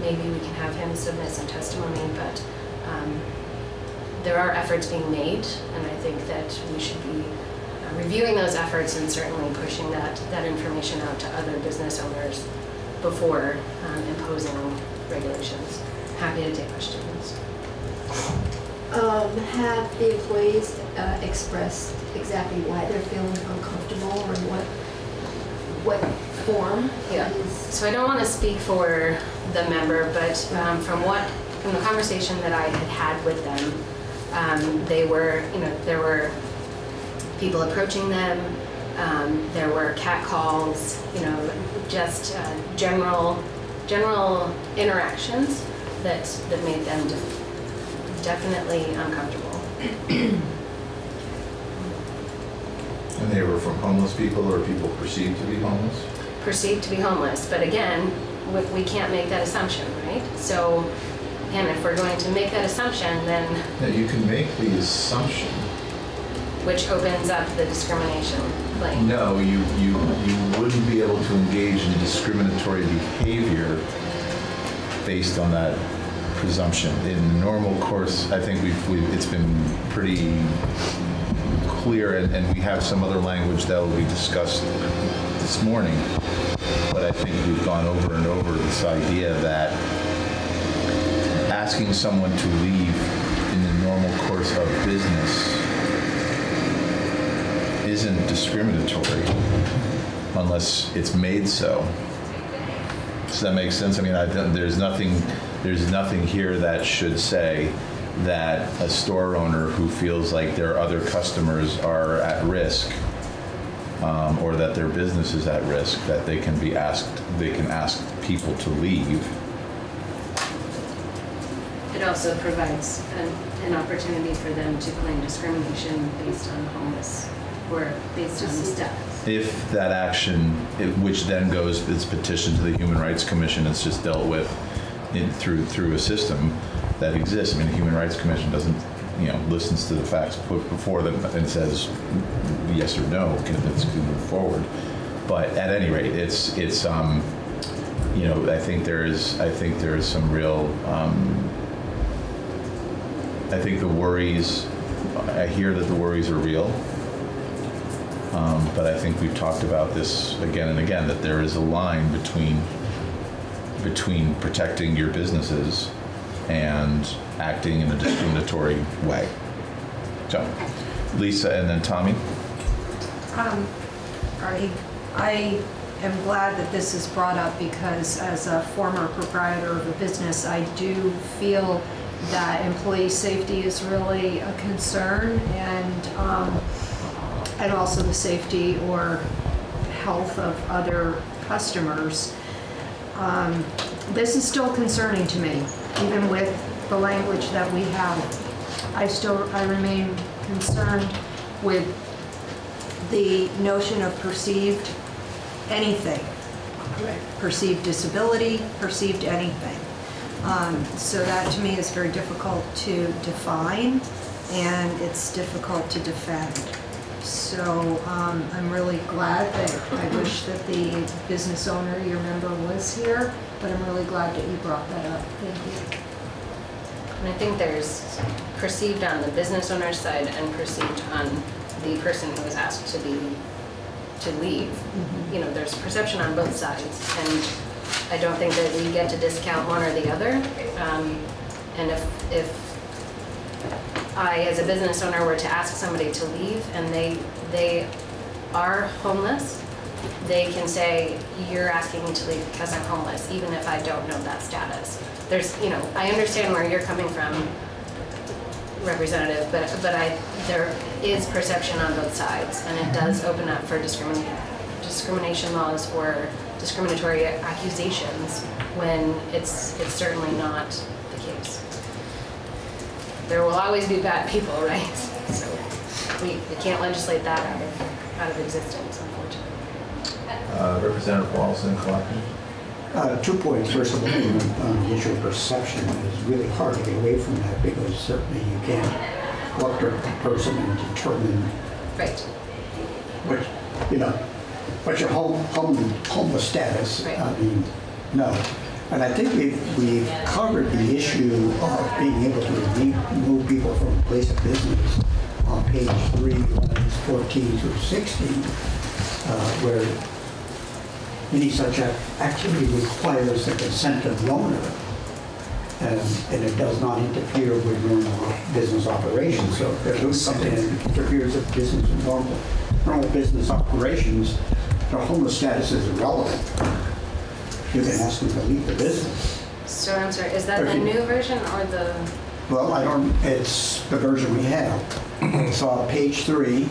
maybe we can have him submit some testimony, but um, there are efforts being made, and I think that we should be uh, reviewing those efforts and certainly pushing that, that information out to other business owners before um, imposing regulations. Happy to take questions. Um, have the employees uh, expressed exactly why they're feeling uncomfortable or what what form? Yeah. So I don't want to speak for the member, but um, from what from the conversation that I had had with them, um, they were, you know, there were people approaching them. Um, there were cat calls, you know, just uh, general general interactions that that made them definitely uncomfortable. And they were from homeless people or people perceived to be homeless? Perceived to be homeless, but again, we, we can't make that assumption, right? So, again, if we're going to make that assumption, then Yeah, you can make the assumption. which opens up the discrimination claim. No, you, you, you wouldn't be able to engage in discriminatory behavior based on that presumption. In the normal course, I think we've, we've it's been pretty clear, and, and we have some other language that will be discussed this morning, but I think we've gone over and over this idea that asking someone to leave in the normal course of business isn't discriminatory unless it's made so. Does that make sense? I mean, I, there's nothing, there's nothing here that should say that a store owner who feels like their other customers are at risk, um, or that their business is at risk, that they can be asked, they can ask people to leave. It also provides an, an opportunity for them to claim discrimination based on homeless or based on status. If that action, it, which then goes, it's petitioned to the Human Rights Commission, it's just dealt with in, through through a system that exists. I mean, the Human Rights Commission doesn't, you know, listens to the facts put before them and says yes or no, can it's can move forward. But at any rate, it's it's um, you know, I think there is I think there is some real um, I think the worries. I hear that the worries are real. Um, but I think we've talked about this again and again, that there is a line between between protecting your businesses and acting in a discriminatory way. So, Lisa and then Tommy. Um, I, I am glad that this is brought up because as a former proprietor of a business, I do feel that employee safety is really a concern, and um, and also the safety or health of other customers. Um, this is still concerning to me, even with the language that we have. I still, I remain concerned with the notion of perceived anything, perceived disability, perceived anything. Um, so that to me is very difficult to define, and it's difficult to defend. So um, I'm really glad that, I wish that the business owner, your member, was here, but I'm really glad that you brought that up. Thank you. And I think there's perceived on the business owner's side and perceived on the person who was asked to be, to leave. Mm-hmm. You know, there's perception on both sides, and I don't think that we get to discount one or the other. Um, and if, if I, as a business owner, were to ask somebody to leave and they they are homeless, they can say, you're asking me to leave because I'm homeless, even if I don't know that status. There's, you know, I understand where you're coming from, Representative, but but I there is perception on both sides, and it does open up for discrimin discrimination laws or discriminatory accusations when it's it's certainly not the case. There will always be bad people, right? So we, we can't legislate that out of out of existence, unfortunately. Uh, Representative Walson, Collector. Uh, two points. First of all, on the issue of perception, it's really hard to get away from that because certainly you can't look at the person and determine Right. what, you know, what's your home, home, homeless status. Right. I mean, no. And I think we've, we've covered the issue of being able to remove people from a place of business on page three, lines fourteen through sixteen, uh, where any such ac- activity requires the consent of the owner, and, and it does not interfere with normal business operations. So if there's something that interferes with business and normal, normal business operations, their homeless status is irrelevant. You can ask them to leave the business. So I'm sorry, is that the new version or the? Well, I don't, it's the version we have. So on page three,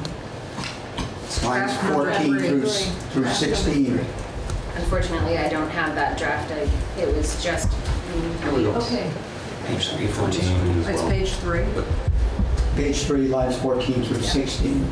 lines fourteen through, through sixteen. Unfortunately, I don't have that draft. I, it was just. Okay. Page three, fourteen. It's page three. Page three, lines fourteen through sixteen.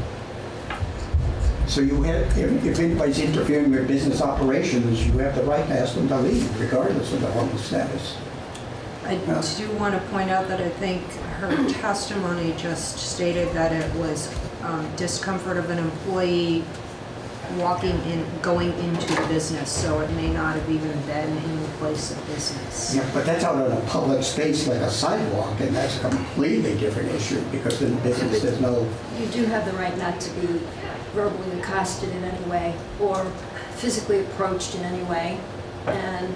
So you have, if, if anybody's interfering with business operations, you have the right to ask them to leave, regardless of their homeless status. I do want to point out that I think her testimony just stated that it was um, discomfort of an employee walking in, going into the business, so it may not have even been in the place of business. Yeah, but that's out in a public space like a sidewalk, and that's a completely different issue, because in business there's no... You do have the right not to be verbally accosted in any way or physically approached in any way. And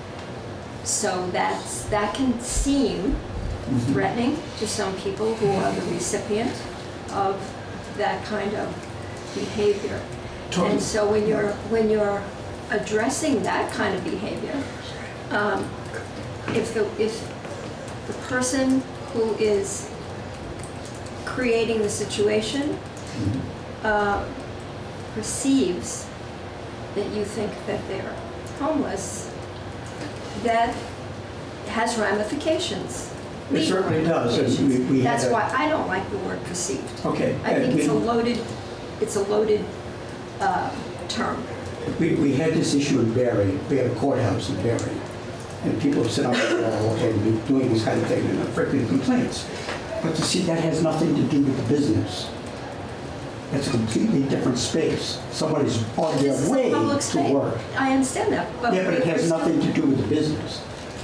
so that's, that can seem threatening to some people who are the recipient of that kind of behavior. Totally. And so when you're, when you're addressing that kind of behavior, um, if the, if the person who is creating the situation uh, perceives that you think that they're homeless, that has ramifications. It certainly does. And we, we That's had a- why I don't like the word perceived. Okay. I and think it's a we- loaded, it's a loaded uh, term. We, we had this issue in Barry. We had a courthouse in Barry. And people sit on the wall and be doing this kind of thing and frequent complaints. But to see, that has nothing to do with the business. It's a completely different space. Somebody's on This is their a way public to space. work. I understand that, but. Yeah, but it has nothing to do with the business.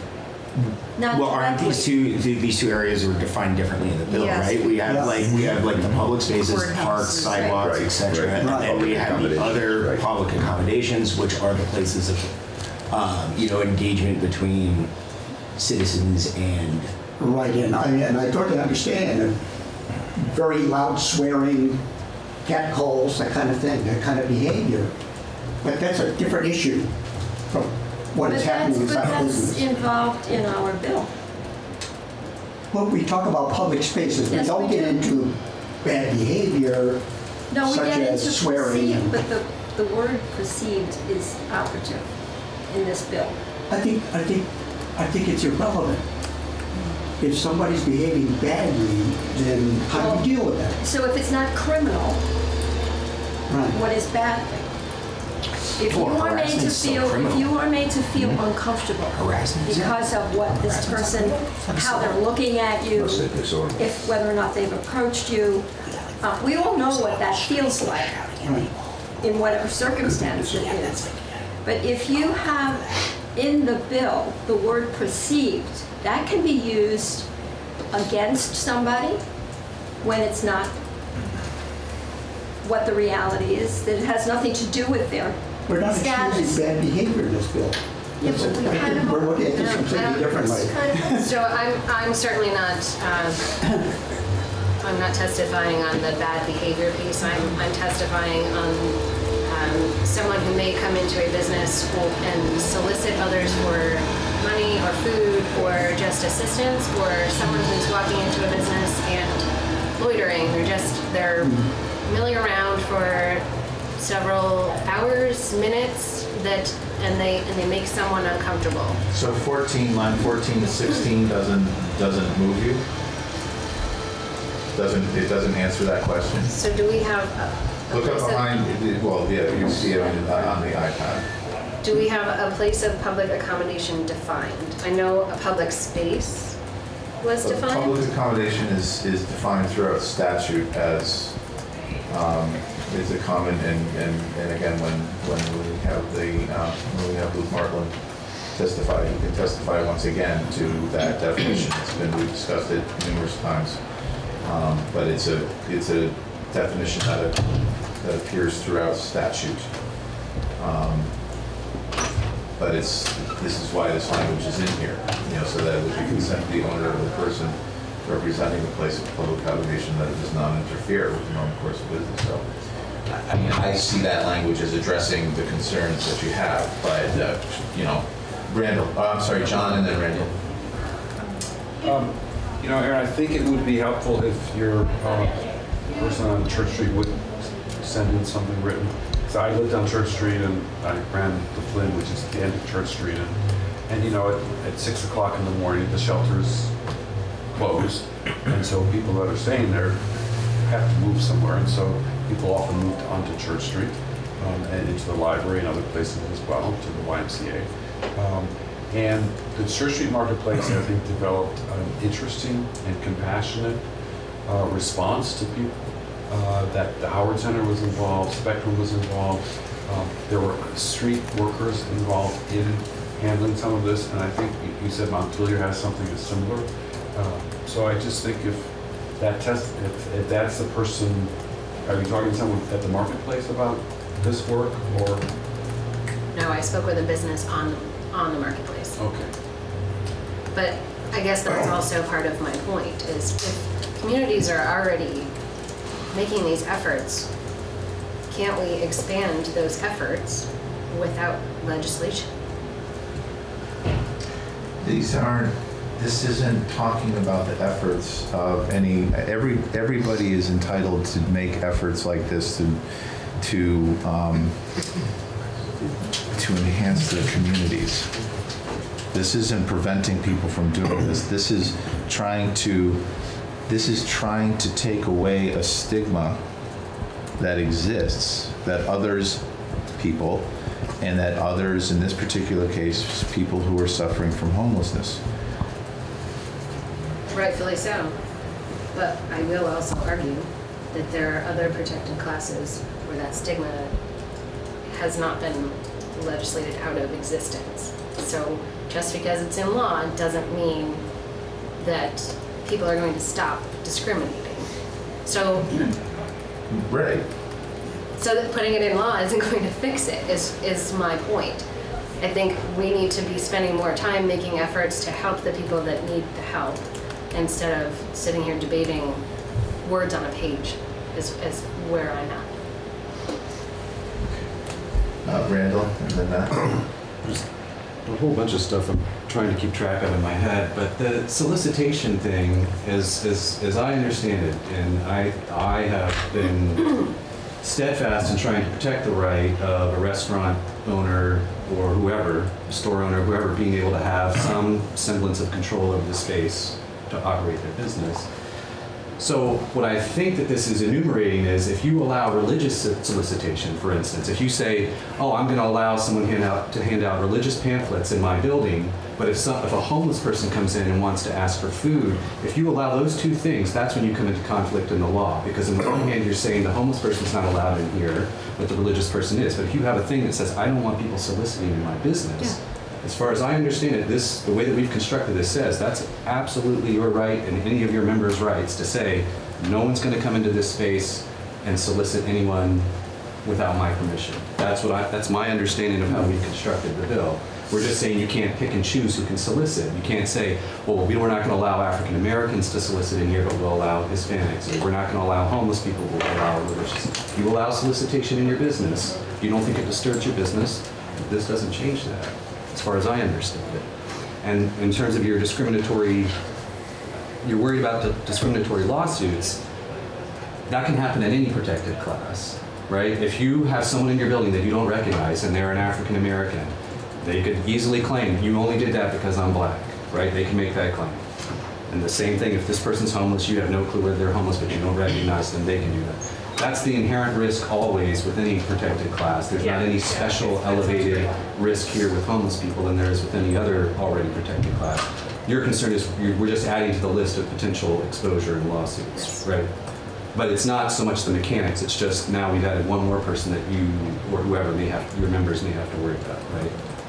Not Well, aren't directly. these two th- these two areas are defined differently in the bill, Yes. right? We have Yeah. like we have like the public spaces, Courthouses. parks, sidewalks, Right, et cetera, right. and then we Public have the accommodations, other right. public accommodations, which are the places of um, you know engagement between citizens and Right, and I, and I totally understand. And very loud swearing, catcalls, that kind of thing, that kind of behavior. But that's a different issue from what But is that's, happening but inside that's business. involved in our bill. When we talk about public spaces, we Yes, don't we get do. into bad behavior No, we such get as into swearing. perceived, and- but the, the word perceived is operative in this bill. I think, I think, I think it's irrelevant. If somebody's behaving badly, then how do you deal with that? So if it's not criminal, Right. what is badly? If you Well, are made to harassment's still feel, if criminal. you are made to feel uncomfortable Harassment, yeah. because of what this person, how they're looking at you, Must say disorder. if whether or not they've approached you, uh, we all know what that feels like in whatever circumstance it is. But if you have in the bill the word perceived, that can be used against somebody when it's not what the reality is, that it has nothing to do with their We're not status. excusing bad behavior in this bill. Yeah, It's but a- we I kind think of we're looking at this are. completely I don't- differently. It's kind of- So I'm, I'm certainly not, um, I'm not testifying on the bad behavior piece. I'm, I'm testifying on um, someone who may come into a business and solicit others for money or food or just assistance, or someone who's walking into a business and loitering, or just they're milling around for several hours, minutes, that and they and they make someone uncomfortable. So fourteen, line fourteen to sixteen doesn't, doesn't move you? Doesn't, it doesn't answer that question? So do we have a, a Look up place of- behind, well, yeah, you see it on the on the iPad. do we have a place of public accommodation defined? I know a public space was But defined. Public accommodation is, is defined throughout statute as, um, is a common, and, and, and again, when, when we have the, uh, when we have Luke Markland testify. He can testify once again to that definition. It's been, we've discussed it numerous times. Um, but it's a, it's a definition that, that appears throughout statute. Um, but it's, this is why this language is in here, you know, so that it would be consent of the owner of the person representing the place of public habitation that it does not interfere with the normal course of business. So, I mean, I see that language as addressing the concerns that you have, but, uh, you know, Randall, oh, I'm sorry, John, and then Randall. Um, you know, Aaron, I think it would be helpful if your uh, person on Church Street would send in something written. So I lived on Church Street and I ran to Flynn, which is the end of Church Street, and, and you know, at, at six o'clock in the morning, the shelters close, and so people that are staying there have to move somewhere, and so people often moved onto Church Street um, and into the library and other places as well, to the Y M C A. Um, and the Church Street Marketplace, I think, developed an interesting and compassionate uh, response to people. Uh, that the Howard Center was involved, Spectrum was involved, um, there were street workers involved in handling some of this, and I think you said Montpelier has something that's similar. Uh, so I just think if that test, if, if that's the person, are you talking to someone at the marketplace about this work, or? No, I spoke with a business on, on the marketplace. Okay. But I guess that's also part of my point, is if communities are already making these efforts, can't we expand those efforts without legislation? These aren't, this isn't talking about the efforts of any, every, everybody is entitled to make efforts like this to, to, um, to enhance their communities. This isn't preventing people from doing this. This is trying to, this is trying to take away a stigma that exists, that others, people, and that others, in this particular case, people who are suffering from homelessness. Rightfully so. But I will also argue that there are other protected classes where that stigma has not been legislated out of existence. So just because it's in law doesn't mean that people are going to stop discriminating. So, right. So that putting it in law isn't going to fix it, is, is my point. I think we need to be spending more time making efforts to help the people that need the help, instead of sitting here debating words on a page, is, is where I'm at. Uh, Randall, and then that. There's a whole bunch of stuff I'm trying to keep track of in my head, but the solicitation thing, is, is, as I understand it, and I, I have been steadfast in trying to protect the right of a restaurant owner or whoever, store owner, whoever, being able to have some semblance of control over the space to operate their business. So what I think that this is enumerating is, if you allow religious solicitation, for instance, if you say, oh, I'm going to allow someone hand out, to hand out religious pamphlets in my building, but if, some, if a homeless person comes in and wants to ask for food, if you allow those two things, that's when you come into conflict in the law. Because on the one hand, you're saying the homeless person's not allowed in here, but the religious person is. But if you have a thing that says, I don't want people soliciting in my business, yeah. As far as I understand it, this, the way that we've constructed this says that's absolutely your right and any of your members' rights to say, no one's going to come into this space and solicit anyone without my permission. That's what I, that's my understanding of how we've constructed the bill. We're just saying you can't pick and choose who can solicit. You can't say, well, we, we're not going to allow African Americans to solicit in here, but we'll allow Hispanics. Or we're not going to allow homeless people, we'll allow religious. You allow solicitation in your business. You don't think it disturbs your business. This doesn't change that, as far as I understand it. And in terms of your discriminatory, you're worried about the discriminatory lawsuits, that can happen in any protected class, right? If you have someone in your building that you don't recognize and they're an African American, they could easily claim, you only did that because I'm black, right? They can make that claim. And the same thing, if this person's homeless, you have no clue whether they're homeless, but you don't recognize them, they can do that. That's the inherent risk always with any protected class. There's yeah. not any special elevated risk here with homeless people than there is with any other already protected class. Your concern is you're, we're just adding to the list of potential exposure in lawsuits, right? But it's not so much the mechanics, it's just now we've added one more person that you or whoever may have, your members may have to worry about, right?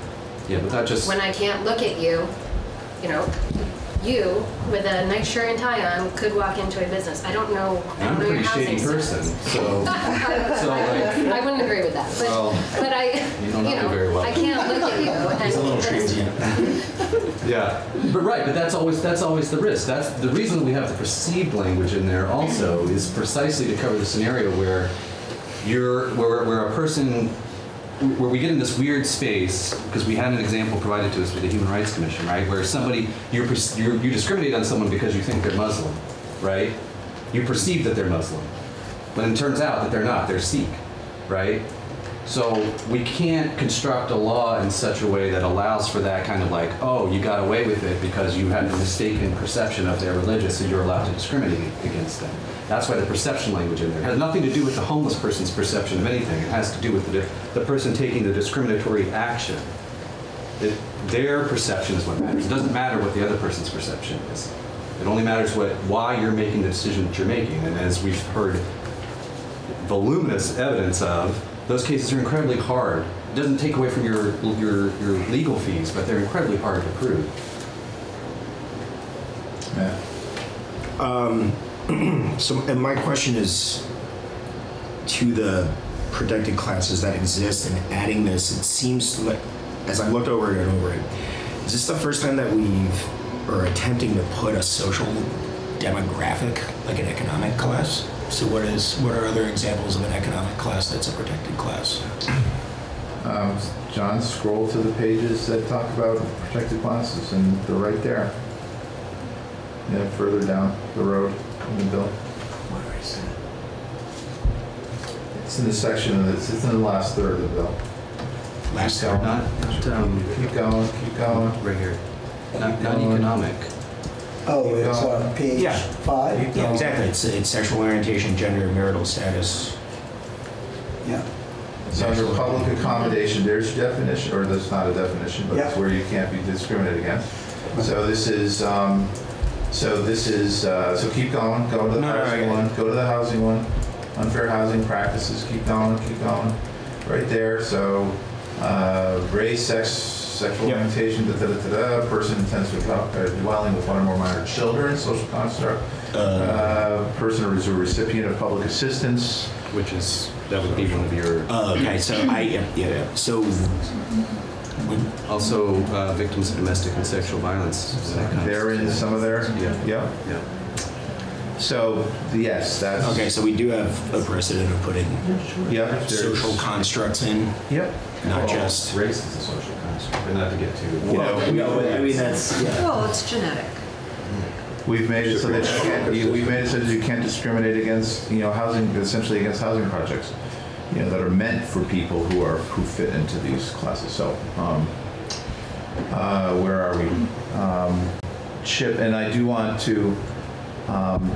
Yeah, but that just, When I can't look at you, you know, you with a nice shirt and tie on could walk into a business. I don't know. I I'm don't a know your pretty housing shady person, status. so, so like, I wouldn't agree with that, but Well, but I, you don't know me know, very well. I can't look at you. And He's a little transient. yeah. But right, but that's always, that's always the risk. That's, the reason we have the perceived language in there also is precisely to cover the scenario where you're, where, where a person, where we get in this weird space, because we had an example provided to us with the Human Rights Commission, right? Where somebody, you're, you're, you discriminate on someone because you think they're Muslim, right? You perceive that they're Muslim. But it turns out that they're not, they're Sikh, right? So we can't construct a law in such a way that allows for that kind of like, oh, you got away with it because you had a mistaken perception of their religious and you're allowed to discriminate against them. That's why the perception language in there. It has nothing to do with the homeless person's perception of anything. It has to do with the, the person taking the discriminatory action. It, their perception is what matters. It doesn't matter what the other person's perception is. It only matters what why you're making the decision that you're making. And as we've heard voluminous evidence of, those cases are incredibly hard. It doesn't take away from your, your, your legal fees, but they're incredibly hard to prove. Yeah. Um, so, and my question is to the protected classes that exist and adding this, it seems like, as I looked over it and over it, is this the first time that we've, or attempting to put a social demographic, like an economic class? So what is, what are other examples of an economic class that's a protected class? Um, John, scroll to the pages that talk about protected classes, and they're right there. Yeah, further down the road in the bill. Where is it? It's in the section, of this, it's in the last third of the bill. Last Keep third. going. Not, not, um, Keep going, keep going. right here. Not, not going. economic. Oh, it's on page Yeah. five? Keep Yeah, going. exactly. It's, it's sexual orientation, gender, marital status. Yeah. So under public accommodation, there's your definition, or that's not a definition, but it's Yeah. where you can't be discriminated against. So this is, um, so this is, uh, so keep going, go to the No, no, I housing get it. one, go to the housing one, unfair housing practices, keep going, keep going, right there. So uh, race, sex, sexual Yep. orientation, da da da da da, person intends to uh, dwelling with one or more minor children, social construct, Uh, uh, person who is a recipient of public assistance. Which is, that would be one of your, Oh, okay, so I, yeah, yeah, yeah. So, when- also uh, victims of domestic and sexual violence. That kind of They're in stuff. some of their, Yeah. yeah. Yeah. So, yes, that's. okay, so we do have a precedent of putting Yep. there's- social constructs in, Yep. not Well, just. race is a social construct, but not to get too. You know, we- no, I mean, that's, yeah. Well, it's genetic. We've made it so that you can't, you- we've made it so that you can't discriminate against, you know, housing, essentially against housing projects, you know, that are meant for people who are, who fit into these classes. So, um, uh, where are we? Um, Chip, and I do want to, um,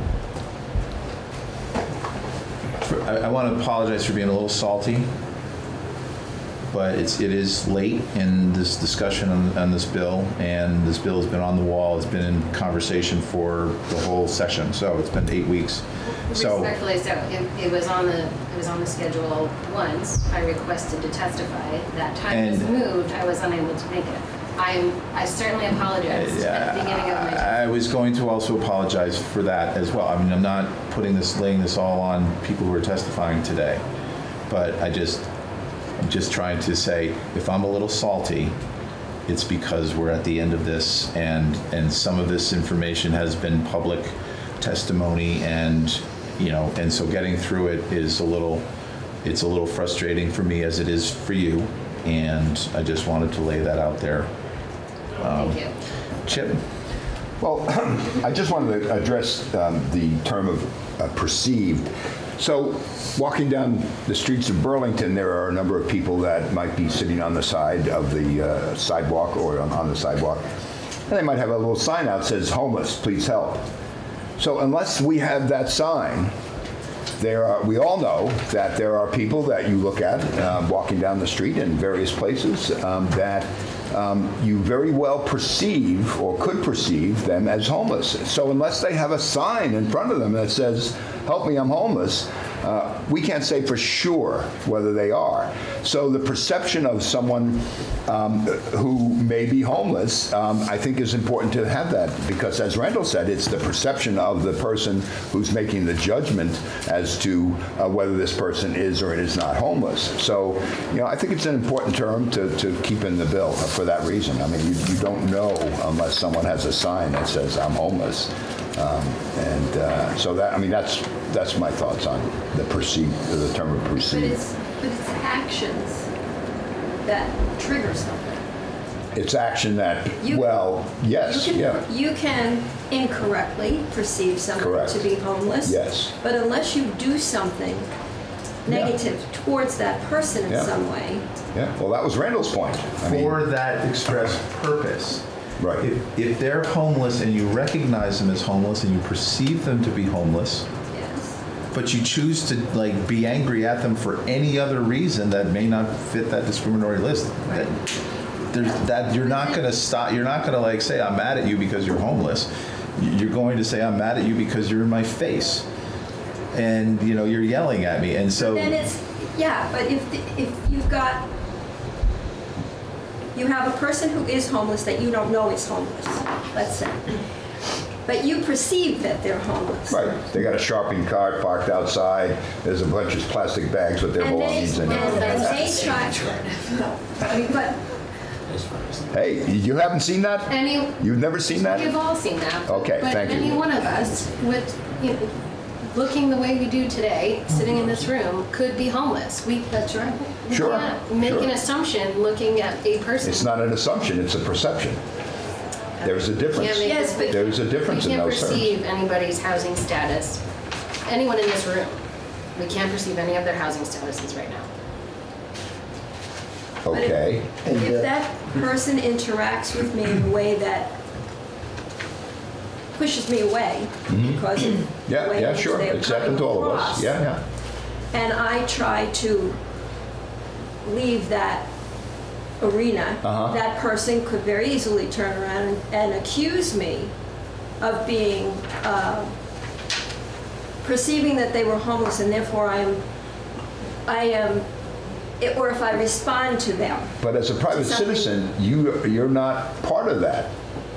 for, I, I want to apologize for being a little salty, but it's, it is late in this discussion on, on this bill, and this bill has been on the wall. It's been in conversation for the whole session, so it's been eight weeks. So, Respectfully, so it, it was on the, it was on the schedule once. I requested to testify. That time was And- moved. I was unable to make it. I'm, I certainly apologize at the beginning of my. I was going to also apologize for that as well. I mean, I'm not putting this, laying this all on people who are testifying today, but I just, I'm just trying to say, if I'm a little salty, it's because we're at the end of this, and and some of this information has been public testimony, and you know, and so getting through it is a little, it's a little frustrating for me as it is for you, and I just wanted to lay that out there. Um, Thank you. Chip? Well, I just wanted to address um, the term of uh, perceived. So, walking down the streets of Burlington, there are a number of people that might be sitting on the side of the uh, sidewalk or on, on the sidewalk, and they might have a little sign out that says, "Homeless, please help." So, unless we have that sign, there are, we all know that there are people that you look at um, walking down the street in various places um, that um, you very well perceive or could perceive them as homeless. So unless they have a sign in front of them that says help me, I'm homeless, uh, we can't say for sure whether they are. So the perception of someone um, who may be homeless, um, I think is important to have that, because as Randall said, it's the perception of the person who's making the judgment as to uh, whether this person is or is not homeless. So, you know, I think it's an important term to, to keep in the bill for that reason. I mean, you, you don't know unless someone has a sign that says, I'm homeless. Um, and uh, so that, I mean, that's that's my thoughts on the perceived, the term of But perceived. it's, but it's actions that trigger something. It's action that, You- well, yes, You can, yeah. you can incorrectly perceive someone Correct. to be homeless. Yes. But unless you do something negative towards that person in Yeah. some way, Yeah, well, that was Randall's point. I mean, For that express purpose. right. If, if they're homeless and you recognize them as homeless and you perceive them to be homeless, yes. but you choose to like be angry at them for any other reason that may not fit that discriminatory list, that, there's that you're not going to stop. You're not going to like say I'm mad at you because you're homeless. You're going to say I'm mad at you because you're in my face, and you know you're yelling at me, and so. Then it's, yeah, but if, the- if you've got, you have a person who is homeless that you don't know is homeless, let's say, but you perceive that they're homeless. Right. They got a shopping cart parked outside. There's a bunch of plastic bags with their And they, belongings in and it. and they try, but Hey, you haven't seen that? Any, You've never seen that? we've all seen that. Okay, but thank you. any one of us, with you know, looking the way we do today, sitting in this room, could be homeless. We that's right. we Sure, can't make sure. an assumption looking at a person. It's not an assumption, it's a perception. There's a difference. Can't make Yes, but- There's a difference We in can't those terms. perceive anybody's housing status, anyone in this room. We can't perceive any of their housing statuses right now. Okay. If that person interacts with me in a way that pushes me away because of the Mm-hmm. Yeah, way in yeah, which sure. they're It's happened to coming all of us. across, Yeah, yeah. and I try to leave that arena, Uh-huh. that person could very easily turn around and, and accuse me of being, uh, perceiving that they were homeless, and therefore I am, I am, it- or if I respond to them. But as a private Something- citizen, you, you're not part of that.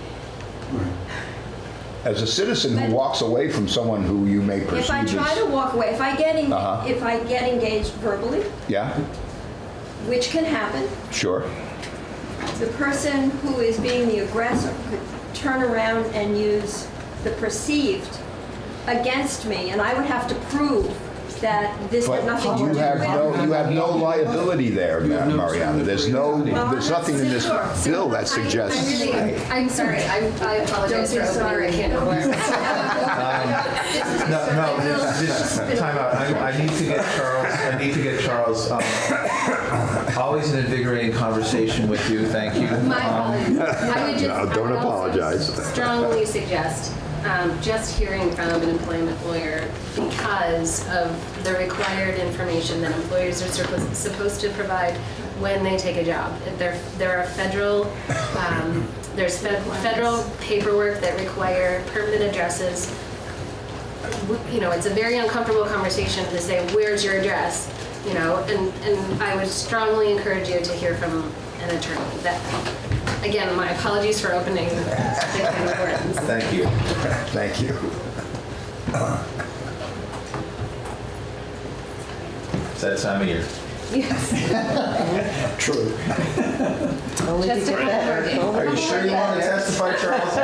As a citizen But- who walks away from someone who you may perceive If I as... try to walk away, if I get, en- Uh-huh. if I get engaged verbally, Yeah, which can happen, sure. the person who is being the aggressor could turn around and use the perceived against me, and I would have to prove that this had But nothing to do you with have it. no, you have no liability there, Ma- Mariana. There's no, there's nothing in this bill that I suggests... really, I'm sorry. I, I apologize Don't for be opening the sorry. can of worms. No, no, this, this, time out. I, I need to get Charles, I need to get Charles, um, always an invigorating conversation with you, thank you. My Um, apologies. I would just, No, I don't would also apologize. Strongly suggest um, just hearing from an employment lawyer because of the required information that employers are supposed supposed to provide when they take a job. There, there are federal, um, there's fed- federal paperwork that require permanent addresses. You know, it's a very uncomfortable conversation to say, where's your address? You know, and, and I would strongly encourage you to hear from an attorney. That, again, my apologies for opening the can of worms. Thank you. Thank you. It's that time of year. True. just a couple Are you sure you want to testify, Charles?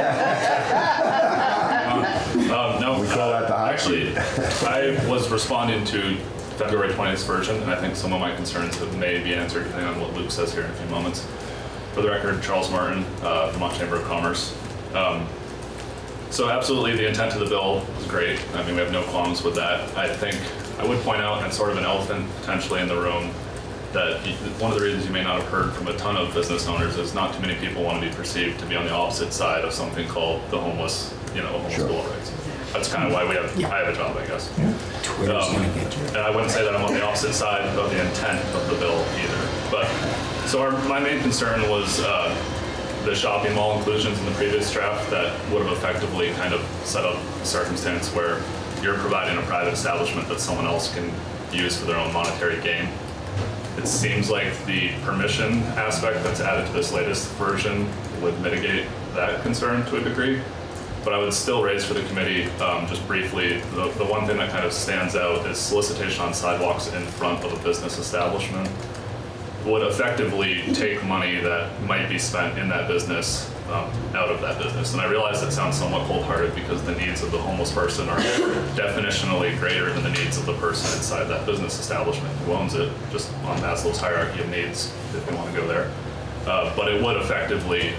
Um, no, We call that the hot actually, I was responding to February twentieth version, and I think some of my concerns have may be answered depending on what Luke says here in a few moments. For the record, Charles Martin, uh, Vermont Chamber of Commerce. Um, so absolutely, the intent of the bill is great. I mean, we have no qualms with that. I think I would point out, and sort of an elephant potentially in the room, that you, one of the reasons you may not have heard from a ton of business owners is not too many people want to be perceived to be on the opposite side of something called the homeless, you know, homeless Sure. bill of rights. That's kind of why we have, I have a job, I guess. Twitter's Um, gonna get you. and I wouldn't say that I'm on the opposite side of the intent of the bill either. But, so our, my main concern was uh, the shopping mall inclusions in the previous draft that would have effectively kind of set up a circumstance where you're providing a private establishment that someone else can use for their own monetary gain. It seems like the permission aspect that's added to this latest version would mitigate that concern to a degree. But I would still raise for the committee, um, just briefly, the, the one thing that kind of stands out is solicitation on sidewalks in front of a business establishment would effectively take money that might be spent in that business um, out of that business. And I realize that sounds somewhat cold-hearted because the needs of the homeless person are definitionally greater than the needs of the person inside that business establishment who owns it, just on Maslow's hierarchy of needs, if you want to go there. Uh, but it would effectively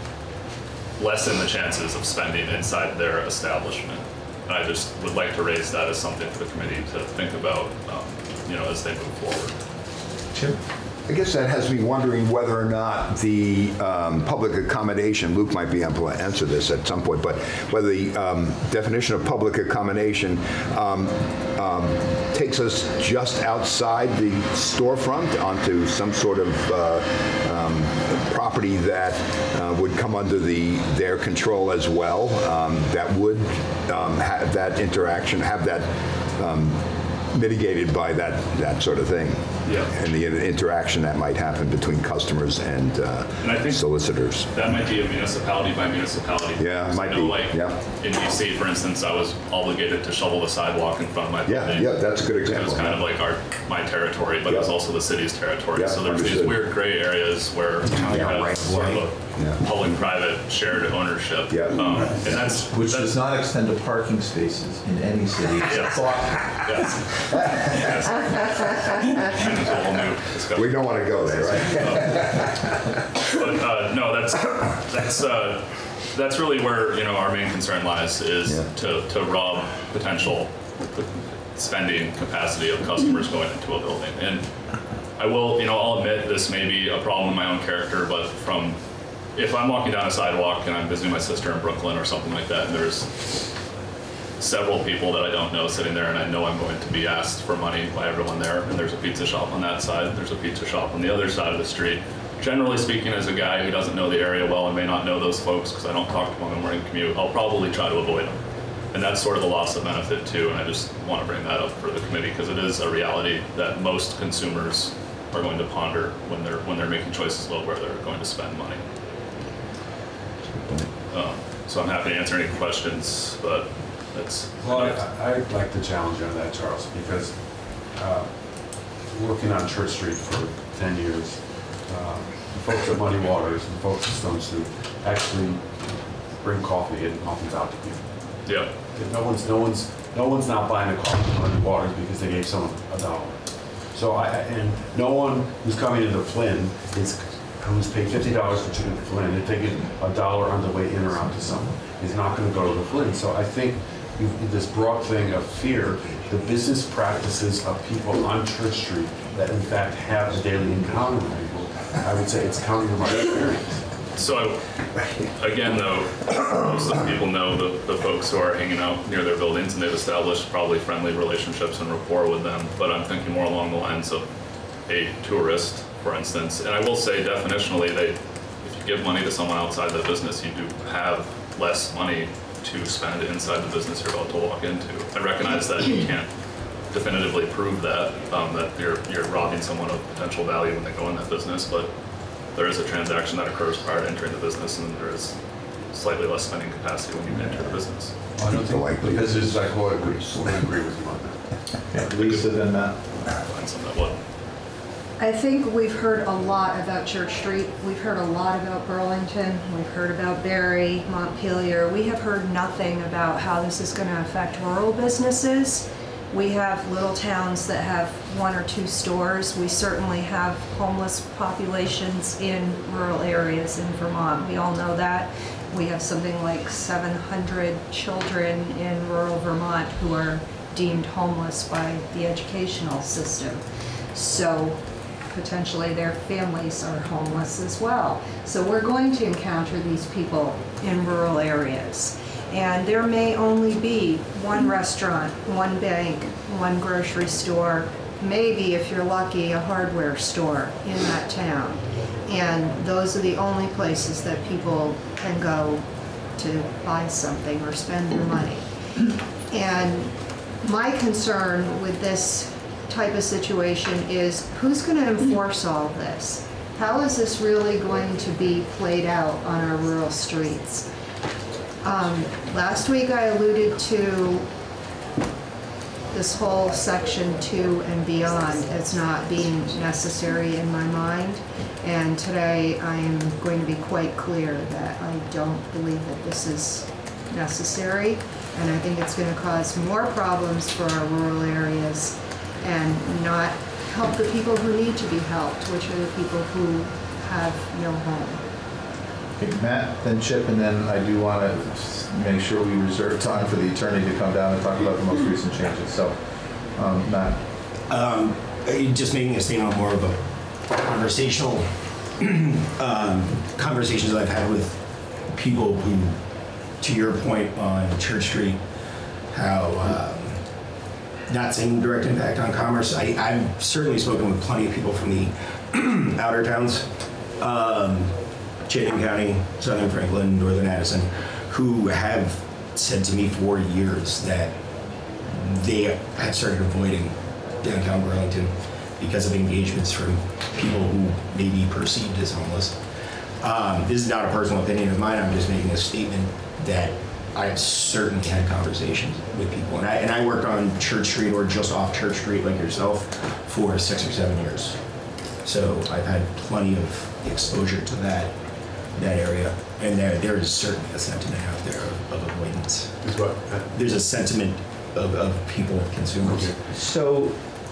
lessen the chances of spending inside their establishment. And I just would like to raise that as something for the committee to think about, um, you know, as they move forward. Chip? I guess that has me wondering whether or not the um, public accommodation, Luke might be able to answer this at some point, but whether the um, definition of public accommodation um, um, takes us just outside the storefront onto some sort of uh, um, property that uh, would come under the their control as well, um, that would um, have that interaction, have that um, mitigated by that that sort of thing. Yeah. And the interaction that might happen between customers and, uh, and I think solicitors. That might be a municipality by municipality. Yeah, it might I know, be. Like yeah. in D C, for instance, I was obligated to shovel the sidewalk in front of my Yeah, building. yeah, that's a good example. It was kind of like our my territory, but Yeah. it was also the city's territory. Yeah, so there's understood. these weird gray areas where you Yeah, have right sort of away. a Yeah. public-private shared ownership. Yeah. Um, and that's Which that's, does not extend to parking spaces in any city. Yes. Yes. Yes. And it's a whole new discussion. We don't want to go there, right? But uh, no, that's that's uh, that's really where, you know, our main concern lies is Yeah. to, to rob potential spending capacity of customers going into a building. And I will, you know, I'll admit this may be a problem in my own character, but from if I'm walking down a sidewalk and I'm visiting my sister in Brooklyn or something like that, and there's several people that I don't know sitting there, and I know I'm going to be asked for money by everyone there, and there's a pizza shop on that side, there's a pizza shop on the other side of the street. Generally speaking, as a guy who doesn't know the area well and may not know those folks because I don't talk to them on the morning commute, I'll probably try to avoid them. And that's sort of the loss of benefit too, and I just want to bring that up for the committee because it is a reality that most consumers are going to ponder when they're when they're making choices about where they're going to spend money. Um, so I'm happy to answer any questions, but that's... Well, I, I'd like to challenge you on that, Charles, because uh, working on Church Street for ten years, uh, the folks at Muddy Waters and the folks at Stone Soup actually bring coffee and muffins out to people. Yeah. No one's, no one's, no one's not buying a coffee from Muddy Waters because they gave someone a dollar. So I, and no one who's coming into Flynn is, who's paid fifty dollars for chicken to Flynn, and taking a dollar on the way in or out to someone, is not going to go to the Flynn. So I think you've, this broad thing of fear, the business practices of people on Church Street that in fact have a daily encounter with people, I would say it's counter to my experience. So, again, though, most of the people know the, the folks who are hanging out near their buildings, and they've established probably friendly relationships and rapport with them. But I'm thinking more along the lines of a tourist, for instance. And I will say, definitionally, they, if you give money to someone outside the business, you do have less money to spend inside the business you're about to walk into. I recognize that you can't definitively prove that, um, that you're, you're robbing someone of potential value when they go in that business, but there is a transaction that occurs prior to entering the business, and there is slightly less spending capacity when you enter the business. I don't think the business psycho would agree with you on that. Lisa, then Matt. Find something that would. I think we've heard a lot about Church Street. We've heard a lot about Burlington. We've heard about Barry, Montpelier. We have heard nothing about how this is going to affect rural businesses. We have little towns that have one or two stores. We certainly have homeless populations in rural areas in Vermont. We all know that. We have something like seven hundred children in rural Vermont who are deemed homeless by the educational system. So potentially their families are homeless as well. So we're going to encounter these people in rural areas. And there may only be one restaurant, one bank, one grocery store, maybe, if you're lucky, a hardware store in that town. And those are the only places that people can go to buy something or spend their money. And my concern with this type of situation is who's going to enforce all of this? How is this really going to be played out on our rural streets? Um, last week I alluded to this whole section two and beyond as not being necessary in my mind. And today I am going to be quite clear that I don't believe that this is necessary. And I think it's going to cause more problems for our rural areas and not help the people who need to be helped, which are the people who have no home. Okay, Matt, then Chip, and then I do want to make sure we reserve time for the attorney to come down and talk about the most recent changes. So, um, Matt. Um, just making a statement on more of a conversational um, conversations that I've had with people who, to your point on Church Street, how um, not seeing direct impact on commerce. I, I've certainly spoken with plenty of people from the outer towns, um, Chittenden County, Southern Franklin, Northern Addison, who have said to me for years that they have started avoiding downtown Burlington because of engagements from people who may be perceived as homeless. Um, this is not a personal opinion of mine. I'm just making a statement that I have certainly had conversations with people. And I, and I worked on Church Street or just off Church Street like yourself for six or seven years. So I've had plenty of exposure to that that area. And there there is certainly a sentiment out there of, of avoidance. Is what? There's a sentiment of, of people, consumers. Okay. So,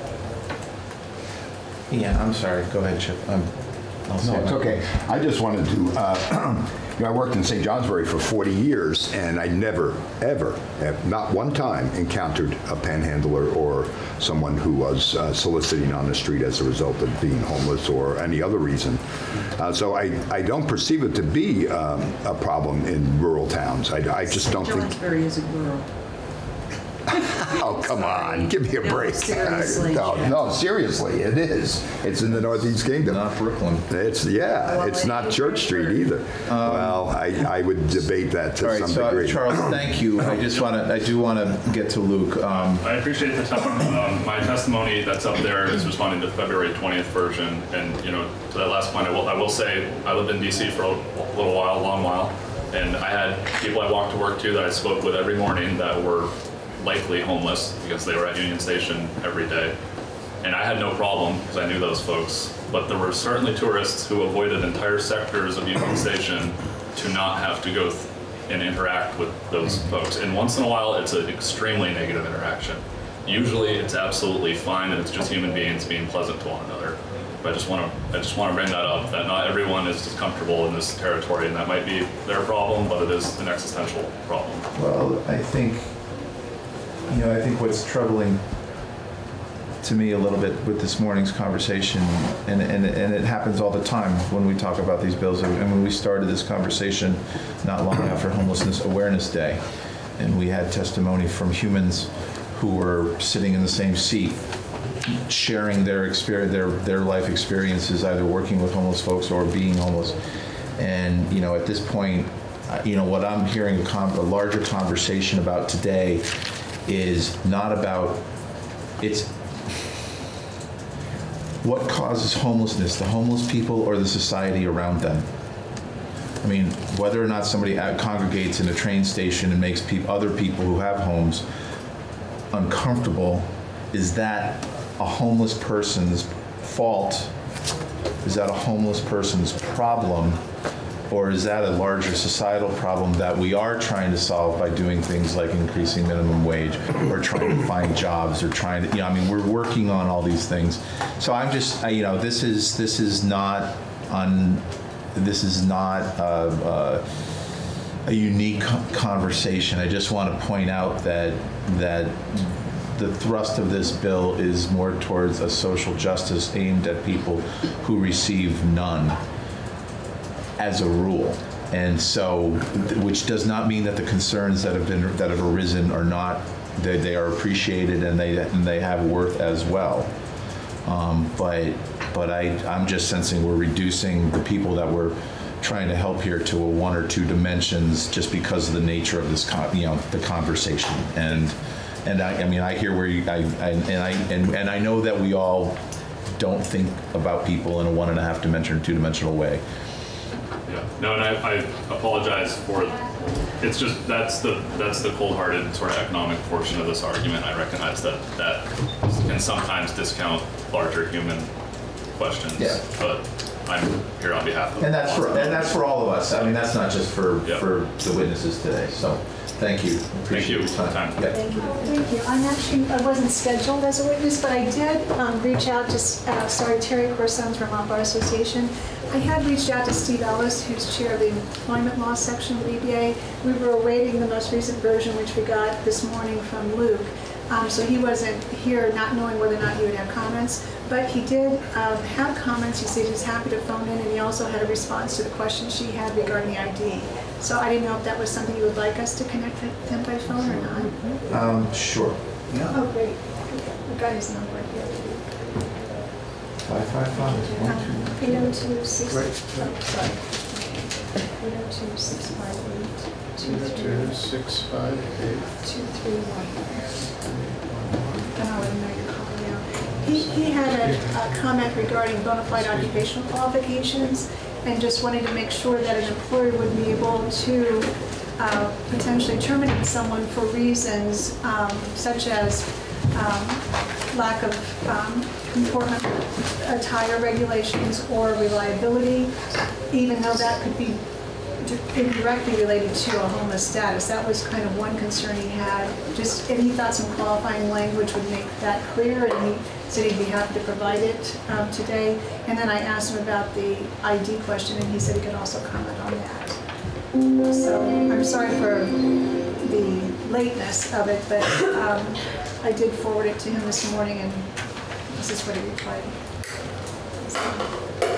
yeah, I'm sorry. Go ahead, Chip. Um, I'll say No, it's my- okay. I just wanted to, uh, you know, I worked in Saint Johnsbury for forty years, and I never, ever, have, not one time, encountered a panhandler or someone who was uh, soliciting on the street as a result of being homeless or any other reason. Uh, so I, I don't perceive it to be um, a problem in rural towns. I, I just don't think... Johnsbury is a rural. Oh, come on, give me a No, break. seriously. No, no, seriously, it is. It's in the Northeast Kingdom. Not Brooklyn. It's, yeah, Well, it's I not think Church Street we're- either. Well, I, I would debate that to All right, some so uh, degree. Charles, thank you. I just want to, I do want to get to Luke. Um, I appreciate the time. Um, my testimony that's up there is responding to the February twentieth version. And, you know, to that last point, I will, I will say I lived in D C for a little while, a long while. And I had people I walked to work to that I spoke with every morning that were likely homeless because they were at Union Station every day. And I had no problem because I knew those folks. But there were certainly tourists who avoided entire sectors of Union Station to not have to go th- and interact with those folks. And once in a while, it's an extremely negative interaction. Usually, it's absolutely fine, and it's just human beings being pleasant to one another. But I just want to, I just want to bring that up, that not everyone is just comfortable in this territory, and that might be their problem, but it is an existential problem. Well, I think, you know, I think what's troubling to me a little bit with this morning's conversation, and, and, and it happens all the time when we talk about these bills, and when we started this conversation not long after Homelessness Awareness Day, and we had testimony from humans who were sitting in the same seat, sharing their experience, their, their life experiences, either working with homeless folks or being homeless. And, you know, at this point, uh, you know, what I'm hearing a, con- a larger conversation about today is not about, it's what causes homelessness, the homeless people or the society around them. I mean, whether or not somebody out- congregates in a train station and makes peop- other people who have homes uncomfortable, is that a homeless person's fault? Is that a homeless person's problem? Or is that a larger societal problem that we are trying to solve by doing things like increasing minimum wage or trying to find jobs or trying to, you know, I mean, we're working on all these things. So I'm just, I, you know, this is, this is not on, this is not a, a, a unique conversation. I just want to point out that, that the thrust of this bill is more towards a social justice aimed at people who receive none, as a rule. And so, which does not mean that the concerns that have been that have arisen are not, they, they are appreciated and they and they have worth as well. Um, but but I I'm just sensing we're reducing the people that we're trying to help here to a one or two dimensions just because of the nature of this con- you know the conversation. And and I, I mean, I hear where you, I, I and I and, and I know that we all don't think about people in a one and a half dimension, two dimensional way. Yeah. No, and I, I apologize for. It's just that's the that's the cold-hearted sort of economic portion of this argument. I recognize that that can sometimes discount larger human questions. Yeah. But I'm here on behalf of. And that's for and that's for all of us. I mean, that's not just for Yeah. for the witnesses today. So, thank you. Appreciate Thank you. your time. Time. Yeah. Thank you. Thank you. I'm actually, I wasn't scheduled as a witness, but I did um, reach out to, uh, sorry, Terry Corson's Vermont Bar Association. I had reached out to Steve Ellis, who's chair of the Employment Law Section of the E B A. We were awaiting the most recent version, which we got this morning from Luke. Um, so he wasn't here, not knowing whether or not he would have comments. But he did um, have comments. He said he was happy to phone in, and he also had a response to the question she had regarding the I D. So I didn't know if that was something you would like us to connect with him by phone or not. Um, sure. Yeah. Oh, great. I've got his number here. Five five five. One, two. eight oh two, six, Right. oh, sorry. eight oh two, six five eight, two three, six five eight. two three one. And I'll let him know you're calling now. He, he had a, a comment regarding bona fide occupational qualifications and just wanted to make sure that an employer would be able to uh, potentially terminate someone for reasons um, such as um, lack of um, conformant attire regulations or reliability, even though that could be indirectly related to a homeless status. That was kind of one concern he had. Just, and he thought some qualifying language would make that clear, and he said he'd be happy to provide it um, today. And then I asked him about the I D question, and he said he could also comment on that. So I'm sorry for the lateness of it, but um, I did forward it to him this morning, and this is what he replied. So.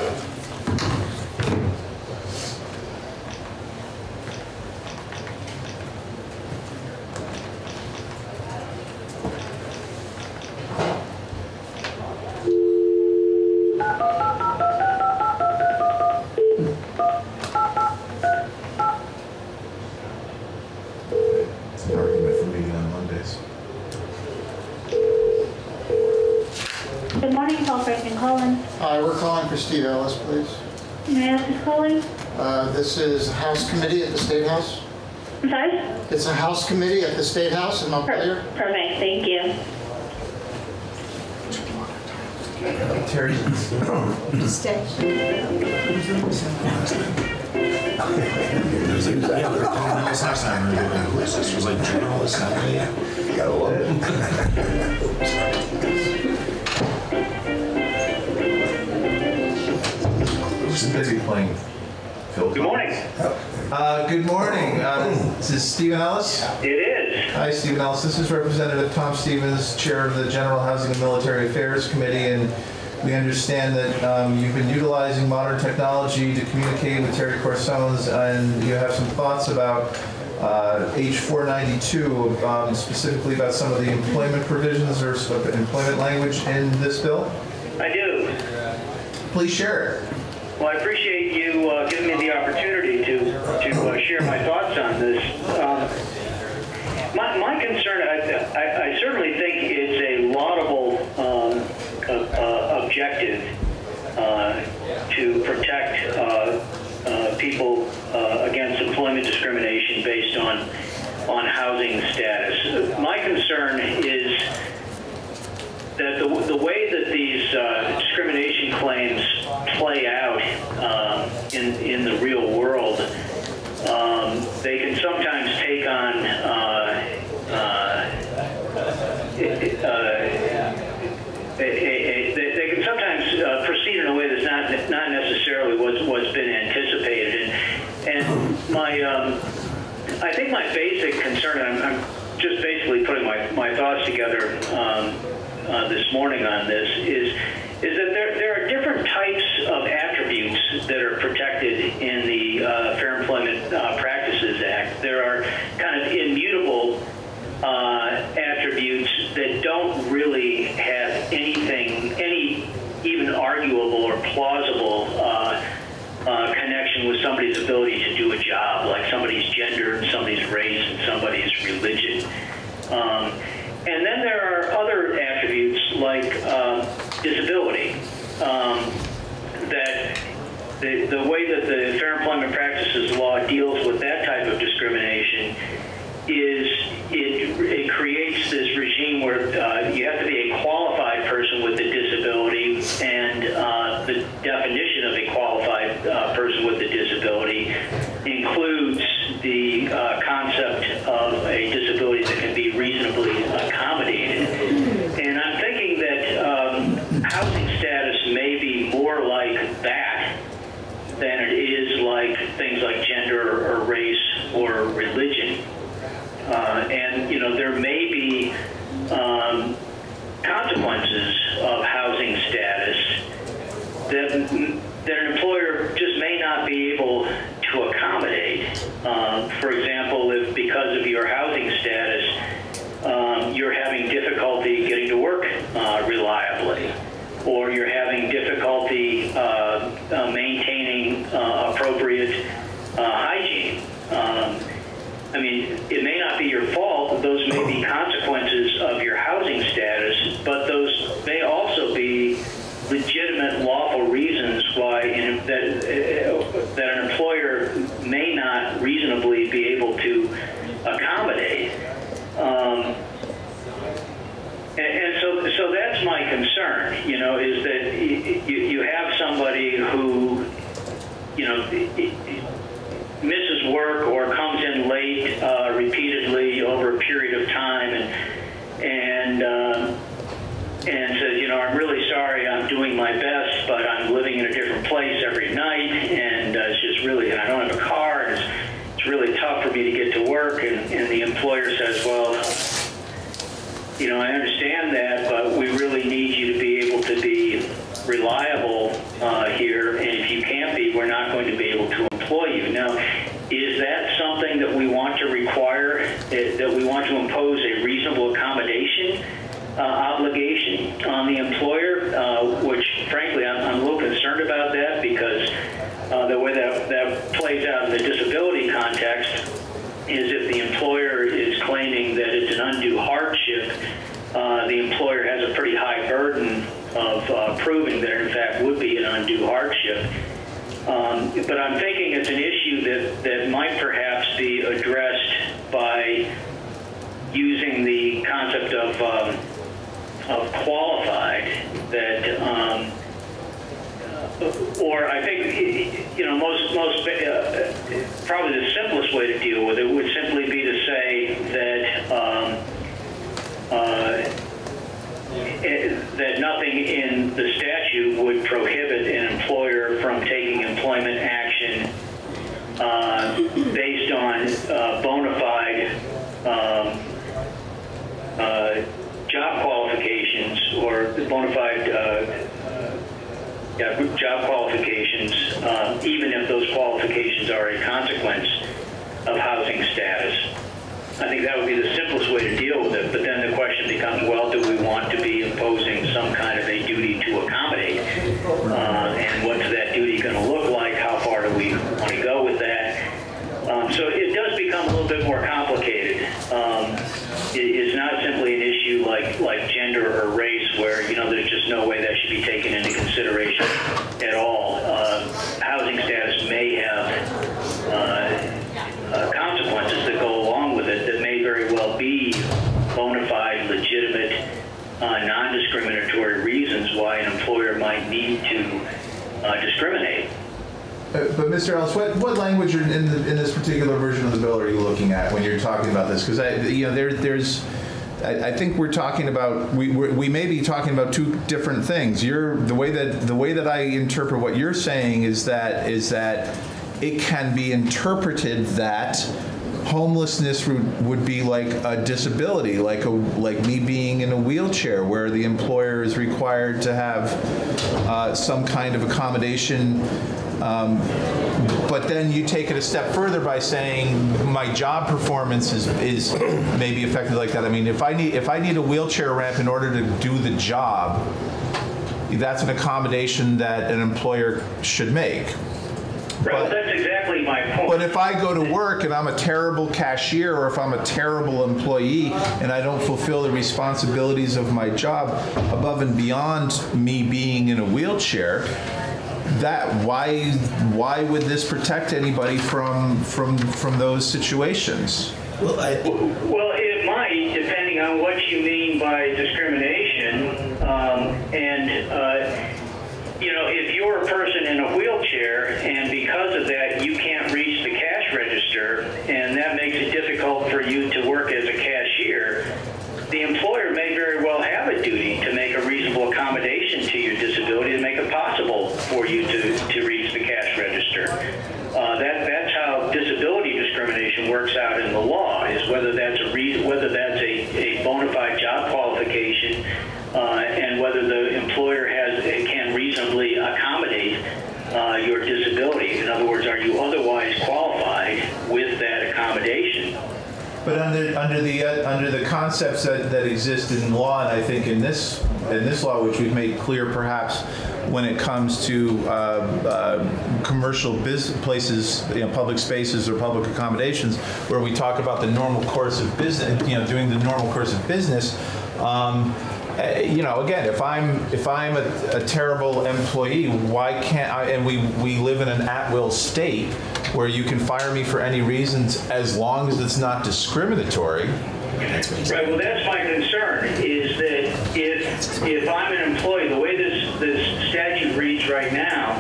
It's an argument for meeting on Mondays. Good morning, call Franklin calling. Hi, we're calling for Steve Ellis, please. May I ask who's calling? Uh, this is House Committee at the State House. I'm sorry? It's a House Committee at the State House in Montpelier. Perfect, thank you. Terry. Stay. There's like, yeah, we were calling Ellis last time. We were like, who is this? It was like General Assembly. You gotta love it. Just busy playing Phil. Good morning. Uh, good morning. Uh, this is Stephen Ellis. It is. Hi, Stephen Ellis. This is Representative Tom Stevens, Chair of the General Housing and Military Affairs Committee, and we understand that um, you've been utilizing modern technology to communicate with Terry Corson's, and you have some thoughts about uh, H four ninety-two, um, specifically about some of the employment provisions or employment language in this bill. I do. Please share it. Well, I appreciate you uh, giving me the opportunity to to uh, share my thoughts on this. Um, my, my concern, I, I, I certainly think it's a laudable um, uh, objective uh, to protect uh, uh, people uh, against employment discrimination based on on housing status. My concern is that the, the way that these uh, discrimination claims play out um, in, in the real world, um, they can sometimes take on uh, uh, it, uh, a, a, a, they, they can sometimes uh, proceed in a way that's not not necessarily what's, what's been anticipated. And, and my, um, I think my basic concern, I'm, I'm just basically putting my, my thoughts together um, Uh, this morning on this is is that there there are different types of attributes that are protected in the uh, Fair Employment uh, Practices Act. There are kind of immutable uh, attributes that don't really have anything, any even arguable or plausible uh, uh, connection with somebody's ability to do a job, like somebody's gender and somebody's race and somebody's religion. Um, and then there are other attributes like um, disability, um, that the, the way that the Fair Employment Practices Law deals with that type of discrimination is it, it creates this regime where uh, you have to be a qualified person with a disability, and uh, the definition of a qualified uh, person with a disability includes the uh, concept of a disability that can be reasonably accommodated. And I'm thinking that um, housing status may be more like that than it is like things like gender or race or religion. Uh, and, you know, there may be um, consequences of housing status that, that an employer just may not be able to accommodate. Um, for example, if because of your housing status, um, you're having difficulty getting to work uh, reliably, or you're having difficulty uh, uh, maintaining uh, appropriate uh, hygiene. Um, I mean, it may not be your fault. Those may be consequences of your housing status, but those may also be legitimate, lawful reasons why in, that, uh, that an employer may not reasonably be able to accommodate. Um, and, and so, so that's my concern, you know, is that you, you have somebody who, you know, misses work or comes in late uh, repeatedly over a period of time, and and uh, and says, you know, I'm really sorry, I'm doing my best, but I'm living in a different place every night, and uh, it's just really, and I don't have a car, and it's, it's really tough for me to get to work, and, and the employer says, well, you know, I understand that, but we really need you to be able to be reliable uh, here, and if you can't be, we're not going to be able to employ you. Now, is that something that we want to require, that we want to impose a reasonable accommodation uh, obligation on the employer, uh, which frankly I'm, I'm a little concerned about that, because uh, the way that, that plays out in the disability context is if the employer is claiming that it's an undue hardship, uh, the employer has a pretty high burden of uh, proving that it in fact would be an undue hardship. Um, but I'm thinking it's an issue that, that might perhaps be addressed by using the concept of, um, of qualified, that, um, uh, or I think, you know, most, most uh, probably the simplest way to deal with it would simply be to say that um, uh, that nothing in the statute would prohibit an employer from taking employment action uh, based on uh, bona fide um, uh, job qualifications or bona fide uh, yeah, job qualifications, uh, even if those qualifications are a consequence of housing status. I think that would be the simplest way to deal with it, but then the question becomes, well, do we want to be imposing some kind of a duty to accommodate? Uh, and what's that duty going to look like? How far do we want to go with that? Um, so it does become a little bit more complicated. Um, it, it's not simply an issue like, like gender or race where, you know, there's just no way that should be taken into consideration at all. Uh, housing status may have uh, Uh, consequences that go along with it that may very well be bona fide, legitimate, uh, non-discriminatory reasons why an employer might need to uh, discriminate. Uh, but Mister Ellis, what, what language in, the, in this particular version of the bill are you looking at when you're talking about this? Because I, you know, there, there's, I, I think we're talking about, we we're, we may be talking about two different things. You're the way that the way that I interpret what you're saying is that is that. It can be interpreted that homelessness would, would be like a disability, like a like me being in a wheelchair, where the employer is required to have uh, some kind of accommodation. Um, but then you take it a step further by saying my job performance is is maybe affected like that. I mean, if I need if I need a wheelchair ramp in order to do the job, that's an accommodation that an employer should make. Right, well, that's exactly my point. But if I go to work and I'm a terrible cashier, or if I'm a terrible employee and I don't fulfill the responsibilities of my job above and beyond me being in a wheelchair, that why why would this protect anybody from from from those situations? Well, I, well, it might, depending on what you mean by discrimination, um, and. Uh, You know, if you're a person in a wheelchair and because of that you can't reach the cash register and that makes it difficult for you to work as a cashier, the employer may very well have a duty to make a reasonable accommodation to your disability to make it possible for you to, to reach the cash register. Uh, that, that's how disability discrimination works out in the law, is whether that's a reason, whether that's a, a bona fide job qualification, uh, and whether the employer has can reasonably accommodate uh, your disability. In other words, are you otherwise qualified with that accommodation? But under under the uh, under the concepts that, that exist in law, and I think in this in this law, which we've made clear perhaps when it comes to uh, uh, commercial business places, you know, public spaces or public accommodations, where we talk about the normal course of business, you know, doing the normal course of business. Um, you know, again, if I'm if I'm a, a terrible employee, why can't I? And we we live in an at-will state where you can fire me for any reasons as long as it's not discriminatory. Right. Well, that's my concern. Is that if if I'm an employee, the way this this statute reads right now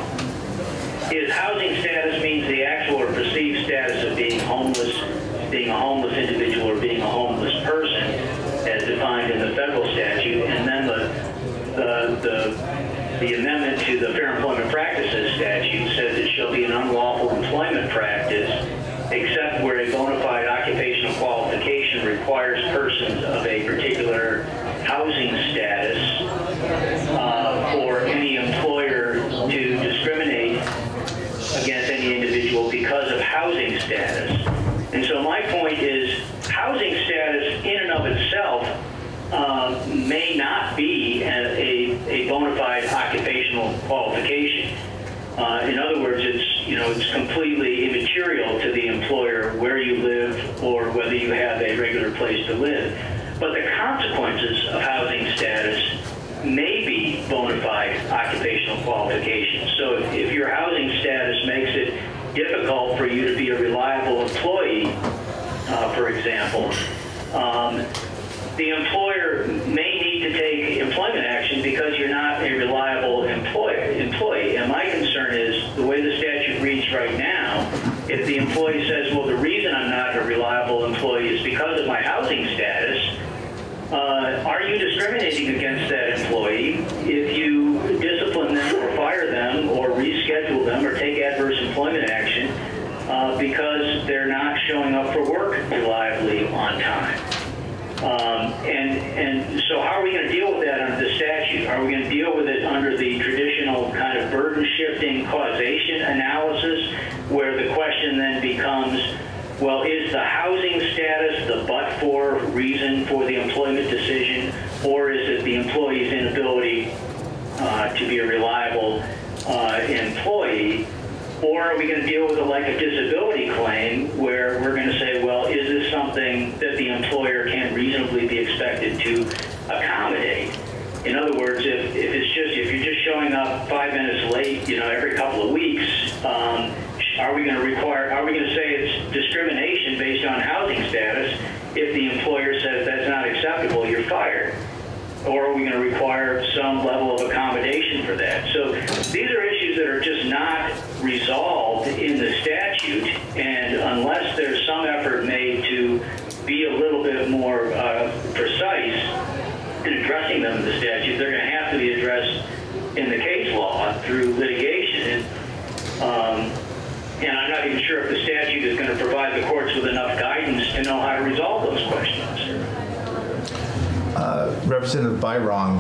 is housing status means the actual or perceived status of being homeless, being a homeless individual, or being a homeless person, as defined in the federal statute, and then the the the, the amendment to the Fair Employment Practices statute says it shall be an unlawful employment practice except where a bona fide occupational qualification requires persons of a particular housing status uh, for any employer to discriminate against any individual because of housing status. And so my point is, housing status in and of itself um, may not be a, a, a bona fide occupational qualification. Uh, in other words, it's you know it's completely immaterial to the employer where you live or whether you have a regular place to live. But the consequences of housing status may be bona fide occupational qualifications. So if, if your housing status makes it difficult for you to be a reliable employee, uh, for example, um, the employer may need to take employment action because you're not a reliable employee. employee. And my concern is, the way the statute reads right now, if the employee says, well, the reason I'm not a reliable employee is because of my housing status, uh, are you discriminating against that employee if you discipline them or fire them or reschedule them or take adverse employment action uh, because they're not showing up for work reliably on time? Um, and, and so how are we going to deal with that under the statute? Are we going to deal with it under the traditional kind of burden-shifting causation analysis, where the question then becomes, well, is the housing status the but-for reason for the employment decision, or is it the employee's inability uh, to be a reliable uh, employee? Or are we going to deal with it like a disability claim, where we're going to say, well, is this something that the employer can reasonably be expected to accommodate? In other words, if, if it's just if you're just showing up five minutes late, you know, every couple of weeks, um, are we going to require? Are we going to say it's discrimination based on housing status? If the employer says that's not acceptable, you're fired. Or are we going to require some level of accommodation for that? So these are issues that are just not resolved in the statute, and unless there's some effort made to be a little bit more uh, precise in addressing them in the statute, they're going to have to be addressed in the case law through litigation. And, um, and I'm not even sure if the statute is going to provide the courts with enough guidance to know how to resolve those questions. Uh, Representative Byron.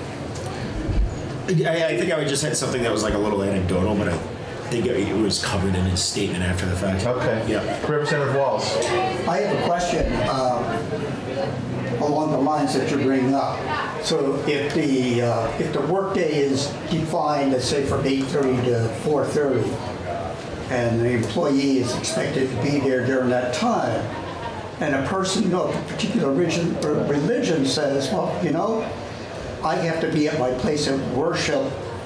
I, I think I would just had something that was like a little anecdotal, but I think it, it was covered in his statement after the fact. Okay. Yeah. Representative Walls. I have a question uh, along the lines that you're bringing up. So if the uh, if the workday is defined, let's say from eight thirty to four thirty, and the employee is expected to be there during that time. And a person of a particular religion, religion says, well, you know, I have to be at my place of worship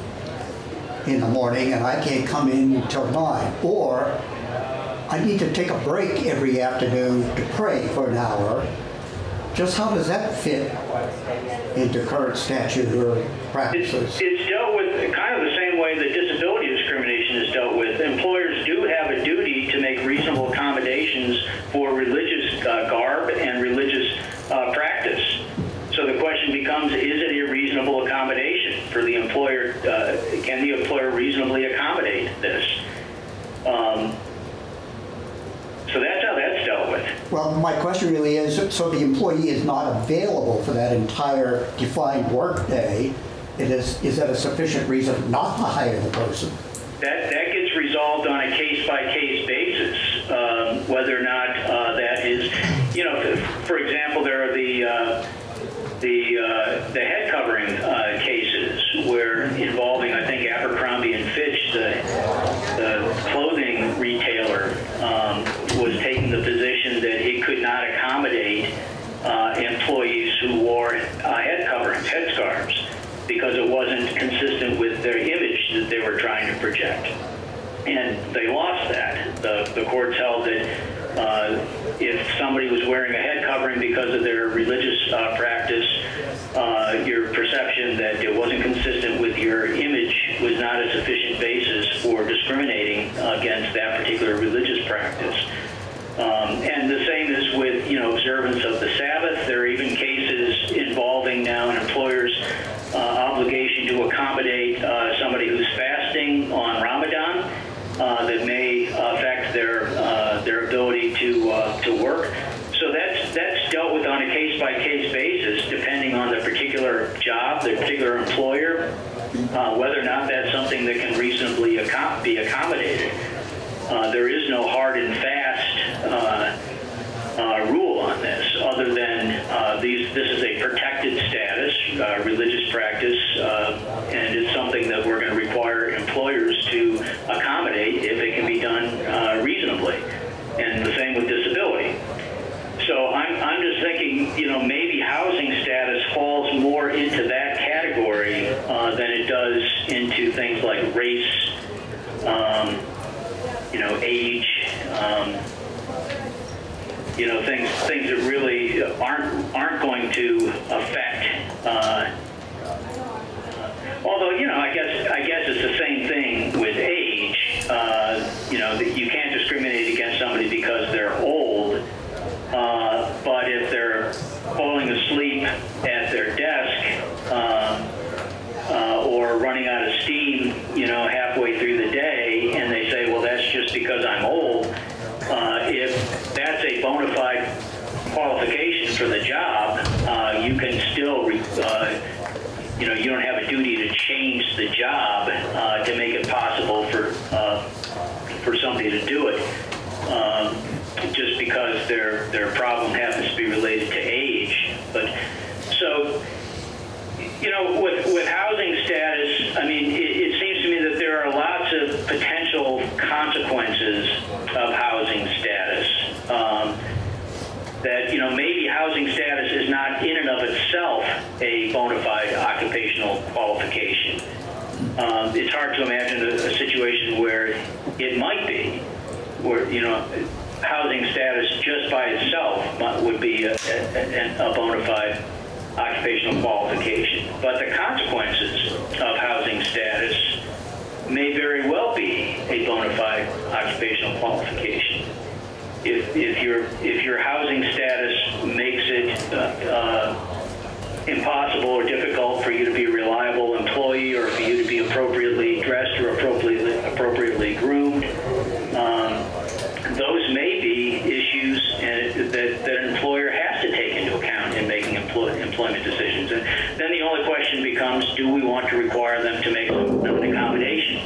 in the morning and I can't come in until nine. Or I need to take a break every afternoon to pray for an hour. Just how does that fit into current statute or practices? It's, it's dealt with kind of the same way that disability discrimination is dealt with. Employers do have a duty to make reasonable accommodations for religious uh, garb and religious uh, practice. So the question becomes, is it a reasonable accommodation for the employer? Uh, can the employer reasonably accommodate this? Um, So that's how that's dealt with. Well, my question really is, so the employee is not available for that entire defined workday. It is, is that a sufficient reason not to hire the person? That, that gets resolved on a case-by-case basis, um, whether or not uh, that is, you know, for example, there are the uh, the uh, the head covering uh, cases where involving, I think, Abercrombie and Fitch, the, the clothing retailer, um, was taking the position that it could not accommodate uh, employees who wore uh, head coverings, headscarves, because it wasn't consistent with their image that they were trying to project. And they lost that. The, the courts held that uh, if somebody was wearing a head covering because of their religious uh, practice, uh, your perception that it wasn't consistent with your image was not a sufficient basis for discriminating against that particular religious practice. Um, and the same is with, you know, observance of the Sabbath. There are even cases involving now an employer's uh, obligation to accommodate uh, somebody who's fasting on Ramadan uh, that may affect their uh, their ability to uh, to work. So that's that's dealt with on a case-by-case basis, depending on the particular job, the particular employer, uh, whether or not that's something that can reasonably accom- be accommodated. Uh, there is no hard and fast uh, uh, rule on this, other than uh, these. This is a protected status, uh, religious practice, uh, and it's something that we're going to require employers to accommodate if it can be done uh, reasonably. And the same with disability. So I'm, I'm just thinking, you know, maybe housing status falls more into that category uh, than it does into things like race, um, you know, age, um, you know, things things that really aren't aren't going to affect. Uh, although, you know, I guess I guess it's the same thing with age. Uh, you know, that you can't discriminate against somebody because they're old. Uh, but if they're falling asleep at their desk um, uh, or running out of steam, you know, halfway through the day, and they say, well, that's just because I'm old, uh, if that's a bona fide qualification for the job, uh, you can still, re- uh, you know, you don't have a duty to change the job uh, to make it possible for uh, for somebody to do it. Um, just because their their problem happens to be related to age. But so, you know, with with housing status, I mean, it, it seems to me that there are lots of potential consequences of housing status. Um, that, you know, maybe housing status is not in and of itself a bona fide occupational qualification. Um, it's hard to imagine a, a situation where it might be, where, you know, housing status just by itself would be a, a, a bona fide occupational qualification. But the consequences of housing status may very well be a bona fide occupational qualification. If, if, your, if your housing status makes it uh, uh, impossible or difficult for you to be a reliable employee, or for you to be appropriately dressed or appropriately, appropriately groomed, um, those may be issues and, that, that an employer has to take into account in making employ, employment decisions. And then the only question becomes, do we want to require them to make some, an accommodation?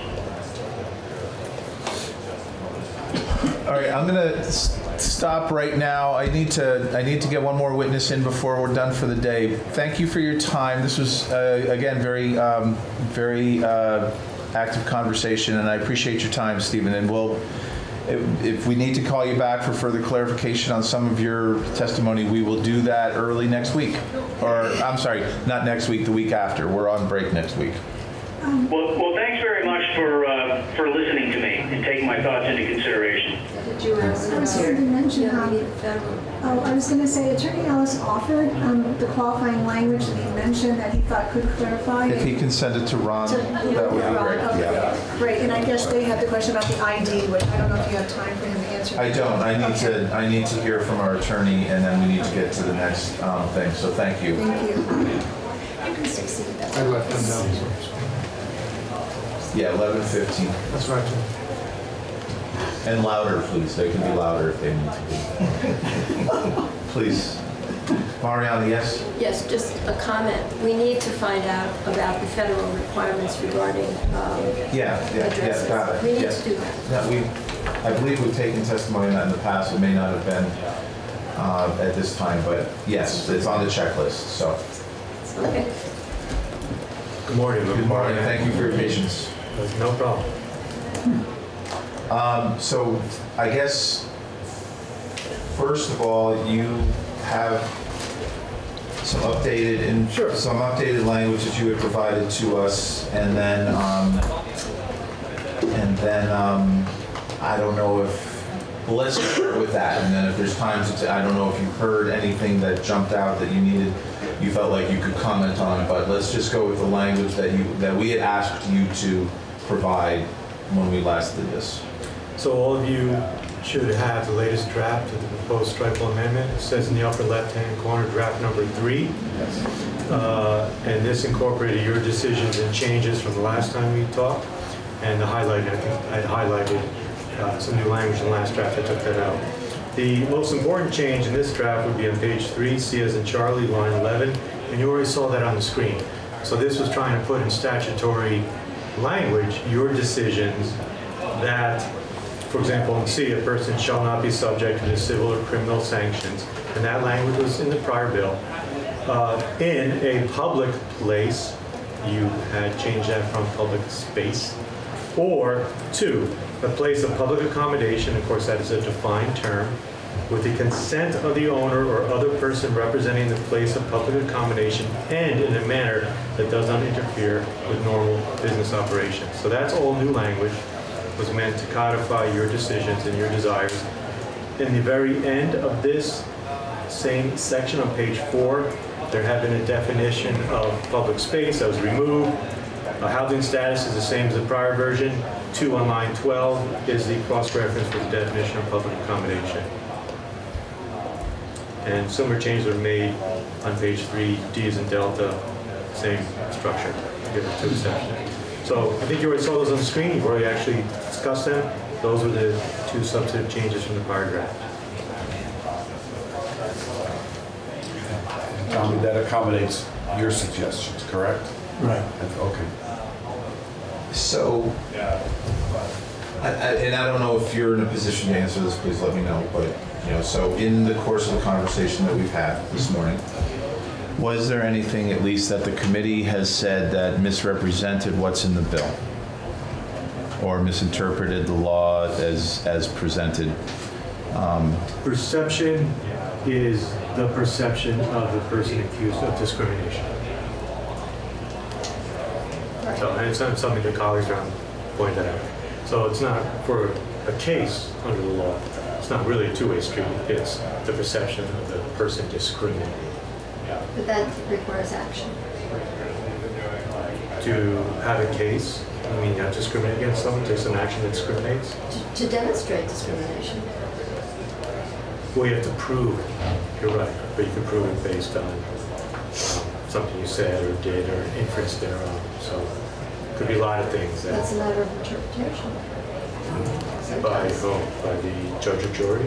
All right, I'm going to stop right now. I need to I need to get one more witness in before we're done for the day. Thank you for your time. This was, uh, again, very, um, very uh, active conversation, and I appreciate your time, Stephen, and we'll, if, if we need to call you back for further clarification on some of your testimony, we will do that early next week. Or, I'm sorry, not next week, the week after. We're on break next week. Well, well, thanks very much for uh, for listening to me and taking my thoughts into consideration. Did you I was going to mention, um, oh, I was going to say Attorney Ellis offered um, the qualifying language that he mentioned that he thought could clarify. If he can send it to Ron, To- that would be Ron, great. okay. Yeah. Great, and I guess they had the question about the I D, which I don't know if you have time for him to answer. I don't. I need Okay. to. I need to hear from our attorney, and then we need to get to the next um, thing. So thank you. Thank you. You can stick seat that. I left them down. Yeah, eleven fifteen. That's right. And louder, please. They can be louder if they need to be. Please. Mariana, yes? Yes, just a comment. We need to find out about the federal requirements regarding um, Yeah, yeah, yeah, addresses. got it. We need Yes. to do that. Yeah, we, I believe we've taken testimony on that in the past. It may not have been uh, at this time, but yes, it's on the checklist, so. Okay. Good morning. Good morning. Thank you for your patience. No problem. Um, so I guess, first of all, you have some updated and Sure. some updated language that you had provided to us, and then um, and then um, I don't know if well, let's start with that, and then if there's times to, I don't know if you heard anything that jumped out that you needed, you felt like you could comment on, but let's just go with the language that you that we had asked you to provide when we last did this. So all of you should have the latest draft of the proposed strikeable amendment. It says in the upper left-hand corner, draft number three. Uh, and this incorporated your decisions and changes from the last time we talked. And the highlighted, I think I'd highlighted uh, some new language in the last draft. I took that out. The most important change in this draft would be on page three, C as in Charlie, line eleven. And you already saw that on the screen. So this was trying to put in statutory language your decisions that, for example, in C, a person shall not be subject to the civil or criminal sanctions, and that language was in the prior bill. Uh, in a public place, you had changed that from public space. Or two, a place of public accommodation, of course that is a defined term, with the consent of the owner or other person representing the place of public accommodation and in a manner that does not interfere with normal business operations. So that's all new language. Was meant to codify your decisions and your desires. In the very end of this same section on page four, there had been a definition of public space that was removed. Uh, housing status is the same as the prior version. Two on line twelve is the cross-reference for the definition of public accommodation. And similar changes were made on page three, D as in Delta, same structure, given two exceptions. So I think you already saw those on the screen. You've already actually discussed them. Those were the two substantive changes from the prior draft. Tommy, that accommodates your suggestions, correct? Right. Okay. So, I, I, and I don't know if you're in a position to answer this, please let me know, but, you know, so in the course of the conversation that we've had this morning, was there anything at least that the committee has said that misrepresented what's in the bill? Or misinterpreted the law as, as presented? Um, Perception is the perception of the person accused of discrimination. So, and it's not something the colleagues around pointed out. So it's not for a case under the law. It's not really a two-way street. It's the perception of the person discriminating. But that requires action. To have a case, I mean, you have to discriminate against someone, take some action that discriminates. To, to demonstrate discrimination. Well, you have to prove it. You're right, but you can prove it based on um, something you said or did or an inference thereof. So it could be a lot of things. That That's a matter of interpretation. by whom? By the judge or jury?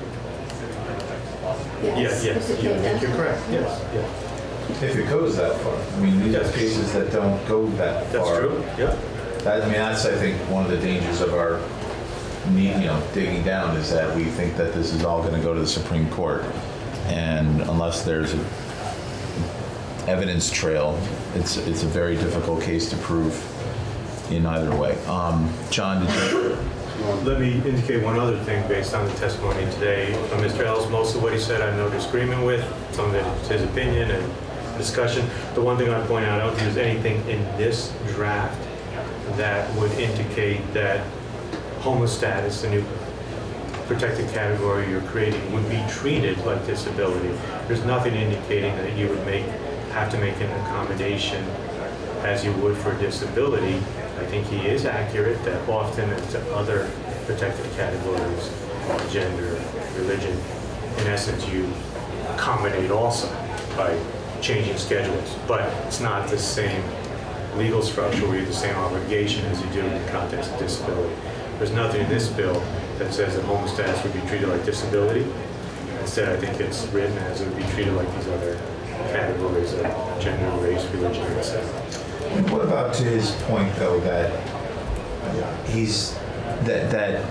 Yes. Yeah, yes. If it You came think down you're to it. correct. Yes, yeah. If it goes that far. I mean, these are cases that don't go that That's far. true, yeah. That, I mean, that's, I think, one of the dangers of our, need, you know, digging down is that we think that this is all going to go to the Supreme Court. And unless there's an evidence trail, it's, it's a very difficult case to prove. in either way. Um, John, did you? Let me indicate one other thing based on the testimony today from Mister Ellis. Most of what he said I have no disagreement with. Some of it is his opinion and discussion. The one thing I'd point out, I don't think there's anything in this draft that would indicate that homeless status, the new protected category you're creating, would be treated like disability. There's nothing indicating that you would make have to make an accommodation as you would for disability. I think he is accurate that often as other protected categories, gender, religion, in essence you accommodate also by changing schedules, but it's not the same legal structure where you have the same obligation as you do in the context of disability. There's nothing in this bill that says that homeless status would be treated like disability. Instead, I think it's written as it would be treated like these other categories of gender, race, religion, et cetera. What about to his point, though, that he's that that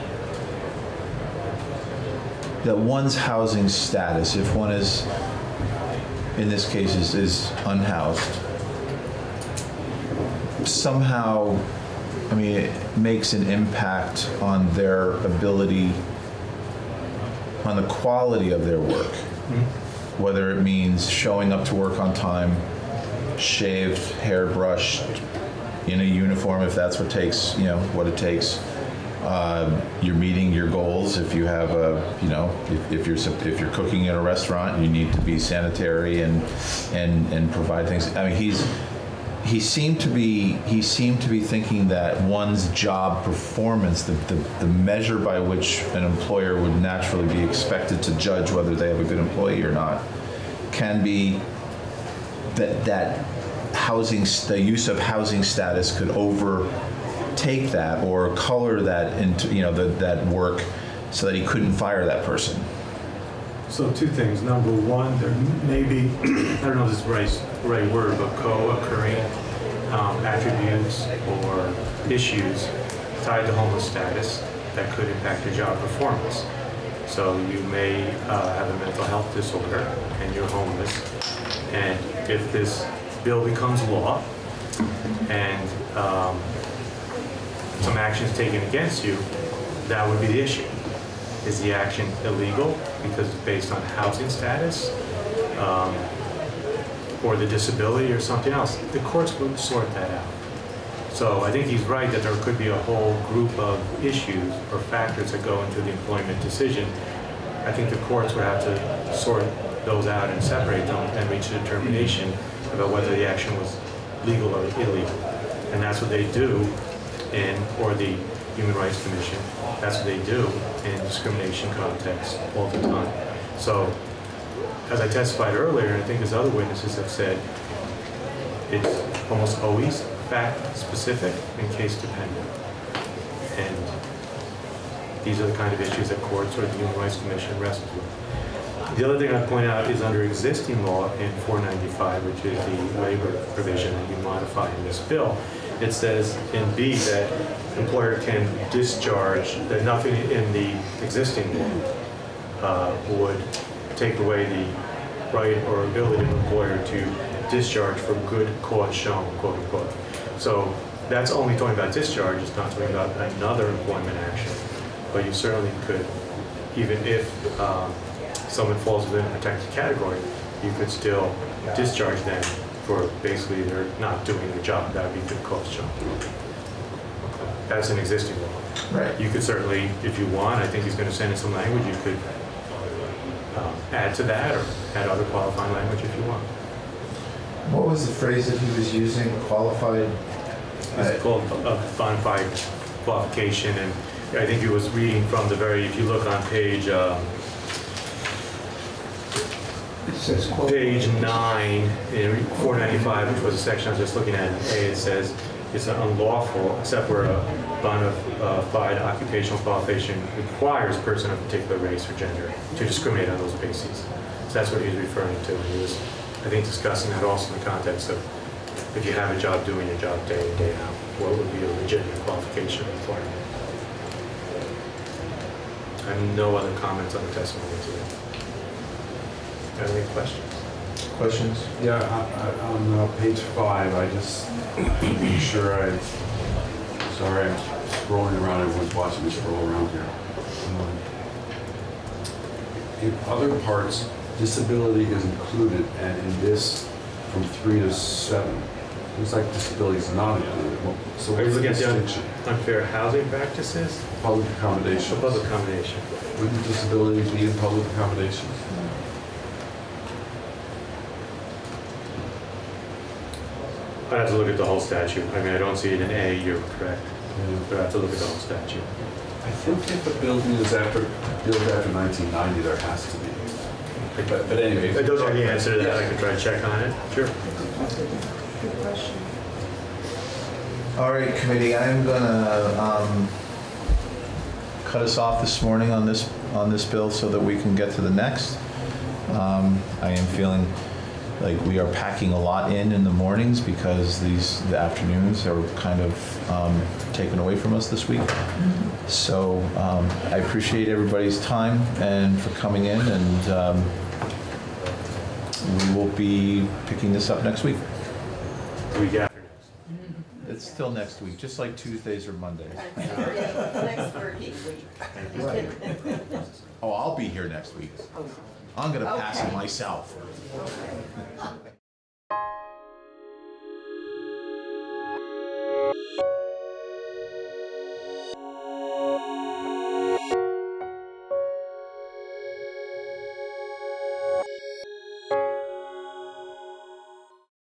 that one's housing status, if one is, in this case, is, is unhoused, somehow, I mean, it makes an impact on their ability, on the quality of their work, mm-hmm. whether it means showing up to work on time, shaved, hair brushed, in a uniform if that's what takes, you know, what it takes. Uh, you're meeting your goals if you have a, you know, if, if you're if you're cooking in a restaurant, you need to be sanitary and and and provide things. I mean, he's he seemed to be he seemed to be thinking that one's job performance, the, the the measure by which an employer would naturally be expected to judge whether they have a good employee or not, can be that that housing, the use of housing status could overtake that or color that into, you know, the, that work so that he couldn't fire that person. So two things. Number one, there may be, I don't know if this is the right, right word, but co-occurring um, attributes or issues tied to homeless status that could impact your job performance. So you may uh, have a mental health disorder and you're homeless. And if this bill becomes law and um, some action is taken against you, that would be the issue. Is the action illegal because it's based on housing status um, or the disability or something else? The courts would sort that out. So I think he's right that there could be a whole group of issues or factors that go into the employment decision. I think the courts would have to sort those out and separate them and reach a determination about whether the action was legal or illegal. And that's what they do in, or the Human Rights Commission, that's what they do in discrimination contexts all the time. So, as I testified earlier, and I think as other witnesses have said, it's almost always fact-specific and case-dependent. And these are the kind of issues that courts or the Human Rights Commission wrestles with. The other thing I'd point out is under existing law in four ninety-five, which is the labor provision that you modify in this bill, it says in B that employer can discharge, that nothing in the existing law uh, would take away the right or ability of an employer to discharge for good cause shown, quote unquote. So that's only talking about discharge, it's not talking about another employment action. But you certainly could, even if um, someone falls within a protected category, you could still discharge them for basically they're not doing the job. That would be good cause shown. That's an existing law. Right. You could certainly, if you want, I think he's going to send in some language, you could um, add to that or add other qualifying language if you want. What was the phrase that he was using, qualified? It's called a bona fide qualification, and I think he was reading from the very, if you look on page, um, It says quote. page nine, in four ninety-five, which was the section I was just looking at, in A, it says it's unlawful, except where a bona fide occupational qualification requires a person of a particular race or gender to discriminate on those bases. So that's what he was referring to. And he was, I think, discussing that also in the context of if you have a job doing your job day in, day out, what would be a legitimate qualification requirement? I have no other comments on the testimony today. Got any questions? Questions? Yeah, on, on uh, page five, I just make sure I Sorry, I'm scrolling around. Everyone's watching me scroll around here. Um, in other parts, disability is included, and in this, from three to seven, looks like disability is not included. Well, so Are you what's the looking at the distinction? un- unfair housing practices? Public accommodation. Public accommodation. Wouldn't disability be in public accommodations? I'd have to look at the whole statute. I mean, I don't see it in A, you're correct. But I have to look at the whole statute. I think if a building is after, built after nineteen ninety, there has to be. But, but anyway. I don't know the answer to that. I could try to check on it. Sure. Good question. All right, committee, I'm gonna um, cut us off this morning on this, on this bill so that we can get to the next. Um, I am feeling like we are packing a lot in in the mornings because these, the afternoons are kind of um, taken away from us this week. So um, I appreciate everybody's time and for coming in, and um, we will be picking this up next week. Week after. It's still next week, just like Tuesdays or Mondays. Next working week. Right. Oh, I'll be here next week. I'm gonna pass it Okay. myself. Okay.